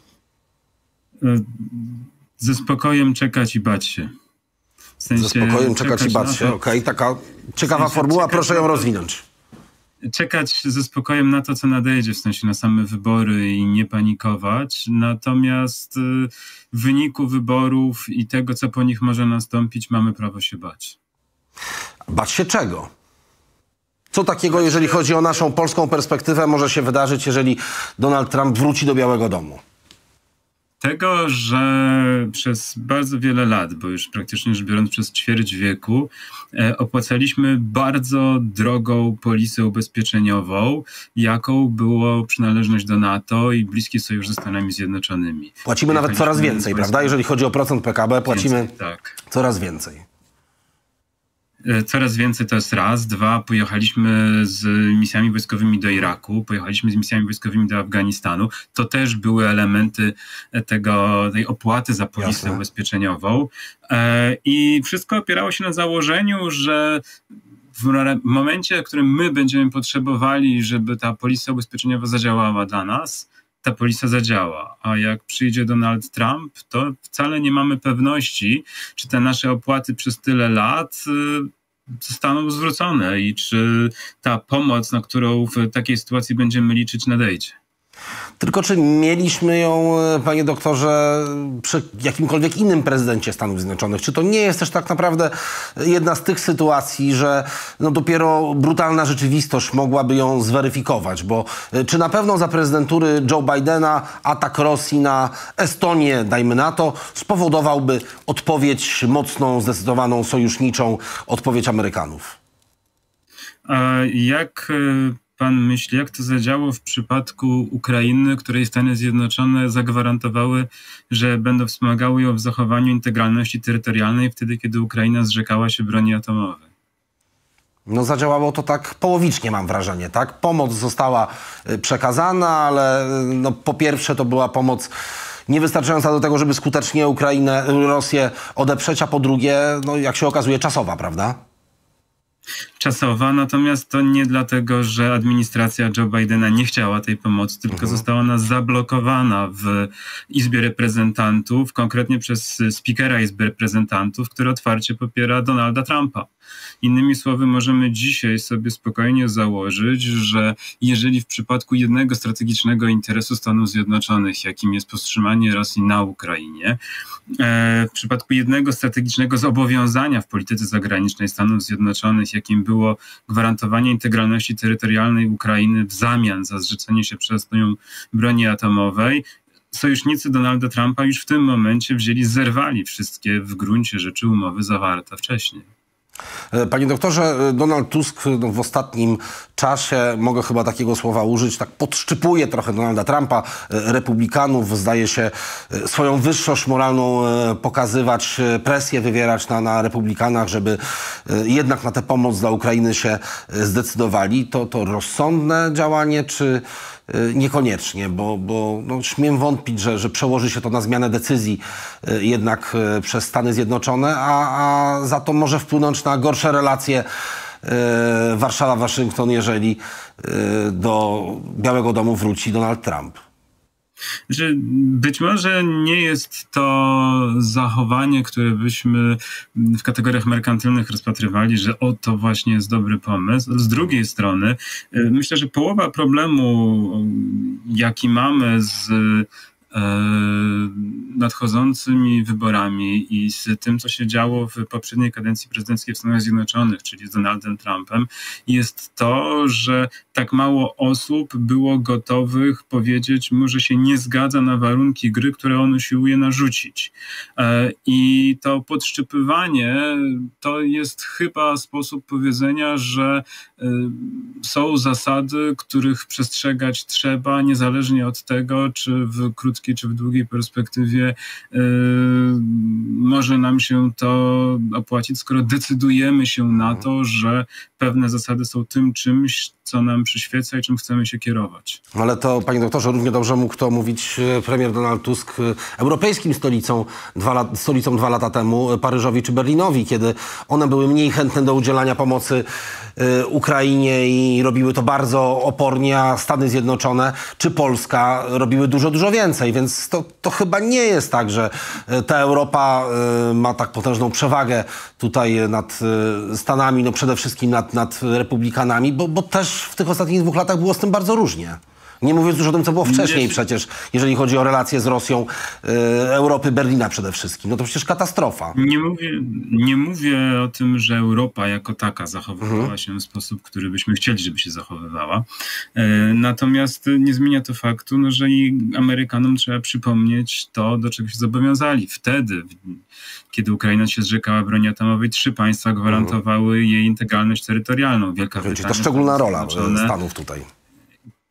Ze spokojem czekać i bać się. W sensie ze spokojem czekać i bać się, okej. Taka ciekawa formuła, proszę ją rozwinąć. Czekać ze spokojem na to, co nadejdzie, w sensie na same wybory i nie panikować. Natomiast w wyniku wyborów i tego, co po nich może nastąpić, mamy prawo się bać. Bać się czego? Co takiego, jeżeli chodzi o naszą polską perspektywę, może się wydarzyć, jeżeli Donald Trump wróci do Białego Domu? Tego, że przez bardzo wiele lat, bo już praktycznie rzecz biorąc przez ćwierć wieku, opłacaliśmy bardzo drogą polisę ubezpieczeniową, jaką było przynależność do NATO i bliski sojusz ze Stanami Zjednoczonymi. Płacimy nawet coraz więcej, prawda? Jeżeli chodzi o procent PKB, płacimy coraz więcej. Coraz więcej to jest raz. Dwa, pojechaliśmy z misjami wojskowymi do Iraku, pojechaliśmy z misjami wojskowymi do Afganistanu. To też były elementy tej opłaty za polisę ubezpieczeniową. I wszystko opierało się na założeniu, że w momencie, w którym my będziemy potrzebowali, żeby ta polisa ubezpieczeniowa zadziałała dla nas, ta polisa zadziała. A jak przyjdzie Donald Trump, to wcale nie mamy pewności, czy te nasze opłaty przez tyle lat zostaną zwrócone i czy ta pomoc, na którą w takiej sytuacji będziemy liczyć, nadejdzie. Tylko czy mieliśmy ją, panie doktorze, przy jakimkolwiek innym prezydencie Stanów Zjednoczonych? Czy to nie jest też tak naprawdę jedna z tych sytuacji, że no dopiero brutalna rzeczywistość mogłaby ją zweryfikować? Bo czy na pewno za prezydentury Joe Bidena atak Rosji na Estonię, dajmy na to, spowodowałby odpowiedź mocną, zdecydowaną, sojuszniczą, odpowiedź Amerykanów? Jak pan myśli, jak to zadziałało w przypadku Ukrainy, której Stany Zjednoczone zagwarantowały, że będą wspomagały ją w zachowaniu integralności terytorialnej wtedy, kiedy Ukraina zrzekała się broni atomowej? No zadziałało to tak połowicznie, mam wrażenie, tak? Pomoc została przekazana, ale no, po pierwsze to była pomoc niewystarczająca do tego, żeby skutecznie Rosję odeprzeć, a po drugie, no jak się okazuje, czasowa, prawda? Czasowa, natomiast to nie dlatego, że administracja Joe Bidena nie chciała tej pomocy, tylko została ona zablokowana w Izbie Reprezentantów, konkretnie przez speakera Izby Reprezentantów, który otwarcie popiera Donalda Trumpa. Innymi słowy, możemy dzisiaj sobie spokojnie założyć, że jeżeli w przypadku jednego strategicznego interesu Stanów Zjednoczonych, jakim jest powstrzymanie Rosji na Ukrainie, w przypadku jednego strategicznego zobowiązania w polityce zagranicznej Stanów Zjednoczonych, jakim było gwarantowanie integralności terytorialnej Ukrainy w zamian za zrzeczenie się przez nią broni atomowej, sojusznicy Donalda Trumpa już w tym momencie zerwali wszystkie w gruncie rzeczy umowy zawarte wcześniej. Panie doktorze, Donald Tusk w ostatnim czasie, mogę chyba takiego słowa użyć, tak podszczypuje trochę Donalda Trumpa, republikanów, zdaje się swoją wyższość moralną pokazywać, presję wywierać na republikanach, żeby jednak na tę pomoc dla Ukrainy się zdecydowali. To rozsądne działanie, czy niekoniecznie, bo no, śmiem wątpić, że przełoży się to na zmianę decyzji jednak przez Stany Zjednoczone, a za to może wpłynąć na gorsze relacje Warszawa-Waszyngton, jeżeli do Białego Domu wróci Donald Trump. Być może nie jest to zachowanie, które byśmy w kategoriach merkantylnych rozpatrywali, że to właśnie jest dobry pomysł. Z drugiej strony myślę, że połowa problemu, jaki mamy z nadchodzącymi wyborami i z tym, co się działo w poprzedniej kadencji prezydenckiej w Stanach Zjednoczonych, czyli z Donaldem Trumpem, jest to, że tak mało osób było gotowych powiedzieć mu, że się nie zgadza na warunki gry, które on usiłuje narzucić. I to podszczypywanie to jest chyba sposób powiedzenia, że są zasady, których przestrzegać trzeba, niezależnie od tego, czy w krótkiej, czy w długiej perspektywie może nam się to opłacić, skoro decydujemy się na to, że pewne zasady są tym czymś, co nam przyświeca i czym chcemy się kierować. Ale to, panie doktorze, równie dobrze mógł to mówić premier Donald Tusk europejskim stolicom 2 lata temu, Paryżowi czy Berlinowi, kiedy one były mniej chętne do udzielania pomocy Ukrainie i robiły to bardzo opornie, a Stany Zjednoczone czy Polska robiły dużo więcej, więc to chyba nie jest tak, że ta Europa ma tak potężną przewagę tutaj nad Stanami, no przede wszystkim nad republikanami, bo też w tych ostatnich 2 latach było z tym bardzo różnie. Nie mówiąc już o tym, co było wcześniej przecież, jeżeli chodzi o relacje z Rosją, Europy, Berlina przede wszystkim. No to przecież katastrofa. Nie mówię o tym, że Europa jako taka zachowywała się w sposób, który byśmy chcieli, żeby się zachowywała. Natomiast nie zmienia to faktu, no, że i Amerykanom trzeba przypomnieć to, do czego się zobowiązali. Wtedy, kiedy Ukraina się zrzekała broni atomowej, 3 państwa gwarantowały jej integralność terytorialną. Wielka Brytania, to szczególna rola Stanów tutaj.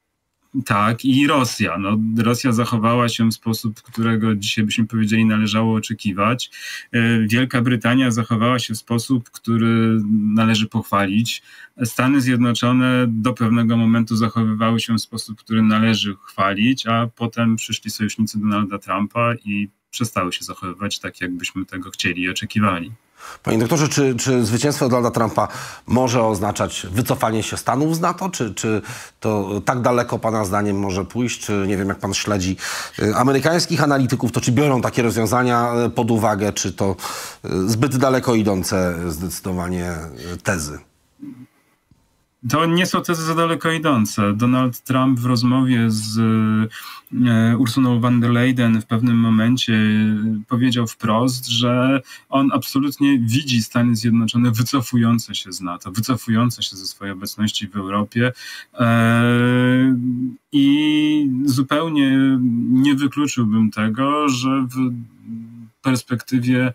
Tak, i Rosja. No, Rosja zachowała się w sposób, którego dzisiaj byśmy powiedzieli należało oczekiwać. Wielka Brytania zachowała się w sposób, który należy pochwalić. Stany Zjednoczone do pewnego momentu zachowywały się w sposób, który należy chwalić, a potem przyszli sojusznicy Donalda Trumpa i przestały się zachowywać tak, jakbyśmy tego chcieli i oczekiwali. Panie doktorze, czy zwycięstwo Donalda Trumpa może oznaczać wycofanie się Stanów z NATO? Czy to tak daleko pana zdaniem może pójść? Czy nie wiem, jak pan śledzi amerykańskich analityków, to czy biorą takie rozwiązania pod uwagę, czy to zbyt daleko idące zdecydowanie tezy? To nie są tezy za daleko idące. Donald Trump w rozmowie z Ursulą von der Leyen w pewnym momencie powiedział wprost, że on absolutnie widzi Stany Zjednoczone wycofujące się z NATO, wycofujące się ze swojej obecności w Europie i zupełnie nie wykluczyłbym tego, że w perspektywie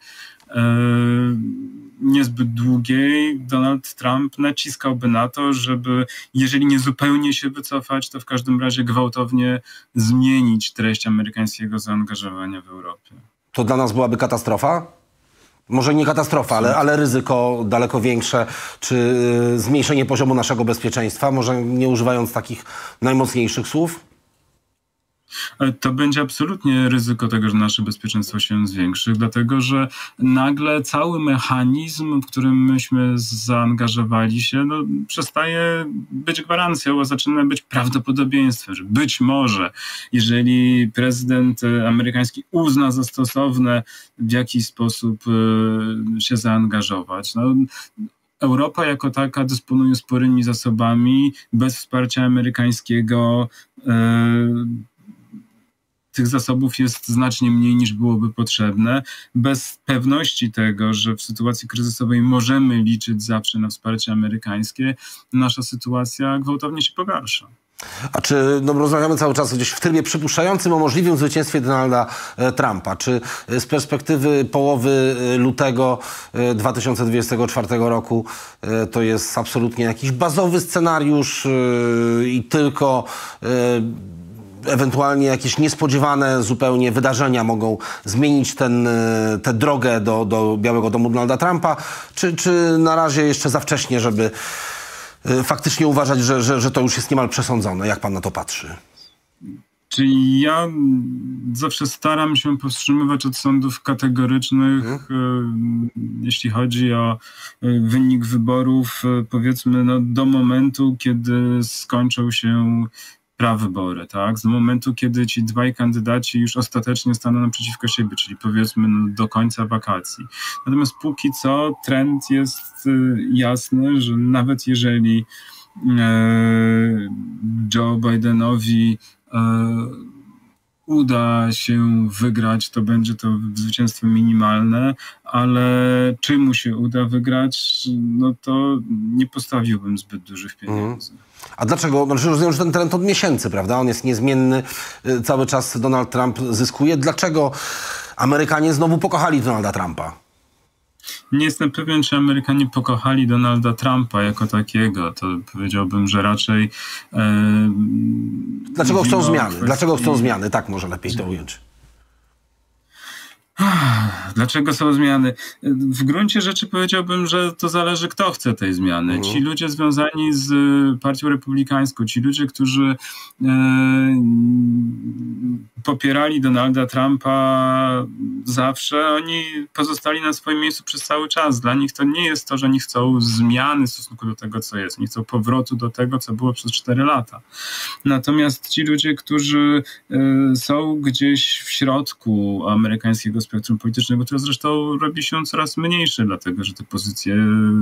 niezbyt długiej Donald Trump naciskałby na to, żeby jeżeli nie zupełnie się wycofać, to w każdym razie gwałtownie zmienić treść amerykańskiego zaangażowania w Europie. To dla nas byłaby katastrofa? Może nie katastrofa, ale ryzyko daleko większe, czy zmniejszenie poziomu naszego bezpieczeństwa, może nie używając takich najmocniejszych słów? To będzie absolutnie ryzyko tego, że nasze bezpieczeństwo się zwiększy, dlatego że nagle cały mechanizm, w którym myśmy zaangażowali się, no, przestaje być gwarancją, a zaczyna być prawdopodobieństwem, że być może, jeżeli prezydent amerykański uzna za stosowne w jakiś sposób się zaangażować, no, Europa jako taka dysponuje sporymi zasobami, bez wsparcia amerykańskiego tych zasobów jest znacznie mniej niż byłoby potrzebne. Bez pewności tego, że w sytuacji kryzysowej możemy liczyć zawsze na wsparcie amerykańskie, nasza sytuacja gwałtownie się pogarsza. A czy rozmawiamy cały czas gdzieś w trybie przypuszczającym o możliwym zwycięstwie Donalda Trumpa? Czy z perspektywy połowy lutego 2024 roku to jest absolutnie jakiś bazowy scenariusz i tylko ewentualnie jakieś niespodziewane zupełnie wydarzenia mogą zmienić tę drogę do Białego Domu Donalda Trumpa? Czy na razie jeszcze za wcześnie, żeby faktycznie uważać, że to już jest niemal przesądzone? Jak pan na to patrzy? Czyli ja zawsze staram się powstrzymywać od sądów kategorycznych, jeśli chodzi o wynik wyborów, powiedzmy do momentu, kiedy skończą się prawybory, tak? Z momentu, kiedy ci dwaj kandydaci już ostatecznie staną naprzeciwko siebie, czyli powiedzmy do końca wakacji. Natomiast póki co trend jest jasny, że nawet jeżeli Joe Bidenowi uda się wygrać, to będzie to zwycięstwo minimalne, ale czy mu się uda wygrać, no to nie postawiłbym zbyt dużych pieniędzy. A dlaczego? Znaczy, rozumiem, że ten trend od miesięcy, prawda? On jest niezmienny, cały czas Donald Trump zyskuje. Dlaczego Amerykanie znowu pokochali Donalda Trumpa? Nie jestem pewien, czy Amerykanie pokochali Donalda Trumpa jako takiego. To powiedziałbym, że raczej... Dlaczego chcą zmiany? Dlaczego chcą zmiany? Tak może lepiej to ująć. Dlaczego są zmiany? W gruncie rzeczy powiedziałbym, że to zależy, kto chce tej zmiany. Ci ludzie związani z Partią Republikańską, ci ludzie, którzy popierali Donalda Trumpa zawsze, oni pozostali na swoim miejscu przez cały czas. Dla nich to nie jest to, że oni chcą zmiany w stosunku do tego, co jest. Oni chcą powrotu do tego, co było przez 4 lata. Natomiast ci ludzie, którzy są gdzieś w środku amerykańskiego spektrum politycznego, które zresztą robi się coraz mniejsze, dlatego że te pozycje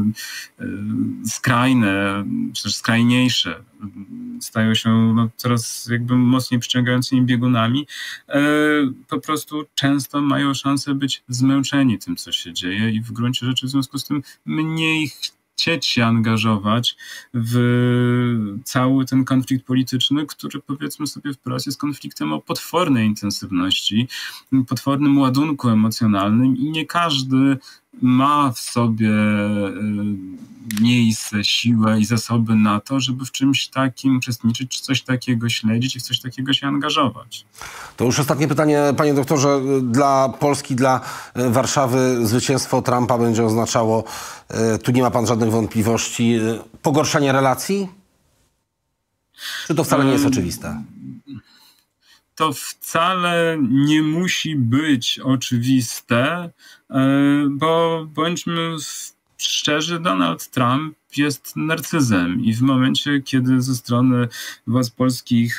skrajne, czy też skrajniejsze stają się coraz jakby mocniej przyciągającymi biegunami, po prostu często mają szansę być zmęczeni tym, co się dzieje i w gruncie rzeczy w związku z tym mniej chcieć się angażować w cały ten konflikt polityczny, który powiedzmy sobie wprost jest konfliktem o potwornej intensywności, potwornym ładunku emocjonalnym i nie każdy ma w sobie miejsce, siłę i zasoby na to, żeby w czymś takim uczestniczyć, czy coś takiego śledzić i w coś takiego się angażować. To już ostatnie pytanie, panie doktorze. Dla Polski, dla Warszawy zwycięstwo Trumpa będzie oznaczało, tu nie ma pan żadnych wątpliwości, pogorszenie relacji? Czy to wcale nie jest oczywiste? To wcale nie musi być oczywiste, bo bądźmy szczerzy, Donald Trump jest narcyzem i w momencie, kiedy ze strony władz polskich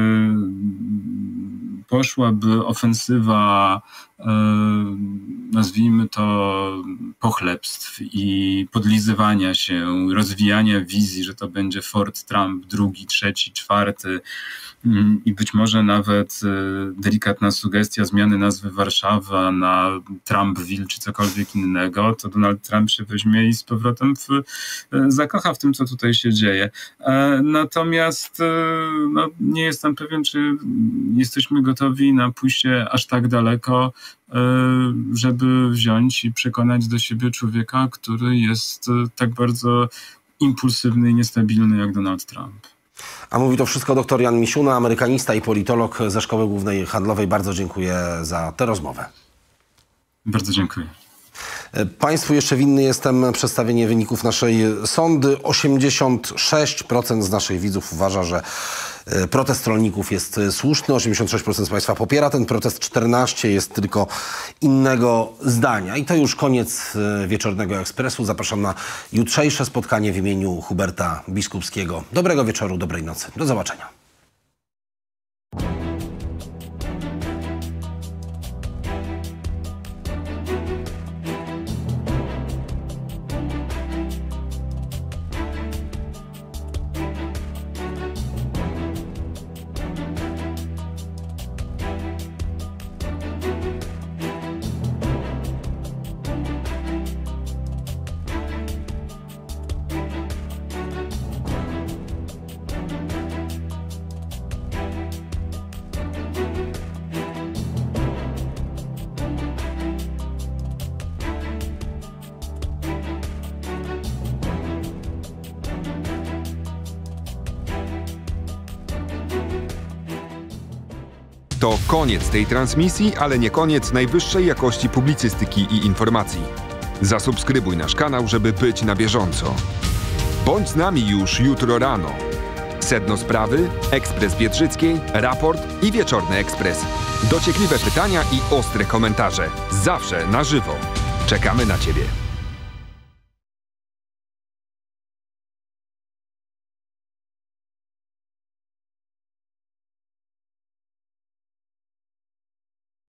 poszłaby ofensywa, nazwijmy to, pochlebstw i podlizywania się, rozwijania wizji, że to będzie Fort Trump drugi, trzeci, czwarty i być może nawet delikatna sugestia zmiany nazwy Warszawa na Trumpville czy cokolwiek innego, to Donald Trump się weźmie i z powrotem zakocha w tym, co tutaj się dzieje. Natomiast nie jestem pewien, czy jesteśmy gotowi na pójście aż tak daleko, żeby wziąć i przekonać do siebie człowieka, który jest tak bardzo impulsywny i niestabilny jak Donald Trump. A mówi to wszystko dr Jan Misiuna, amerykanista i politolog ze Szkoły Głównej Handlowej. Bardzo dziękuję za tę rozmowę. Bardzo dziękuję. Państwu jeszcze winny jestem przedstawienie wyników naszej sondy. 86% z naszych widzów uważa, że protest rolników jest słuszny. 86% z Państwa popiera ten protest, 14% jest tylko innego zdania. I to już koniec Wieczornego Ekspresu. Zapraszam na jutrzejsze spotkanie w imieniu Huberta Biskupskiego. Dobrego wieczoru, dobrej nocy. Do zobaczenia. To koniec tej transmisji, ale nie koniec najwyższej jakości publicystyki i informacji. Zasubskrybuj nasz kanał, żeby być na bieżąco. Bądź z nami już jutro rano. Sedno sprawy, Ekspres Biedrzyckiej, Raport i Wieczorny Ekspres. Dociekliwe pytania i ostre komentarze. Zawsze na żywo. Czekamy na Ciebie.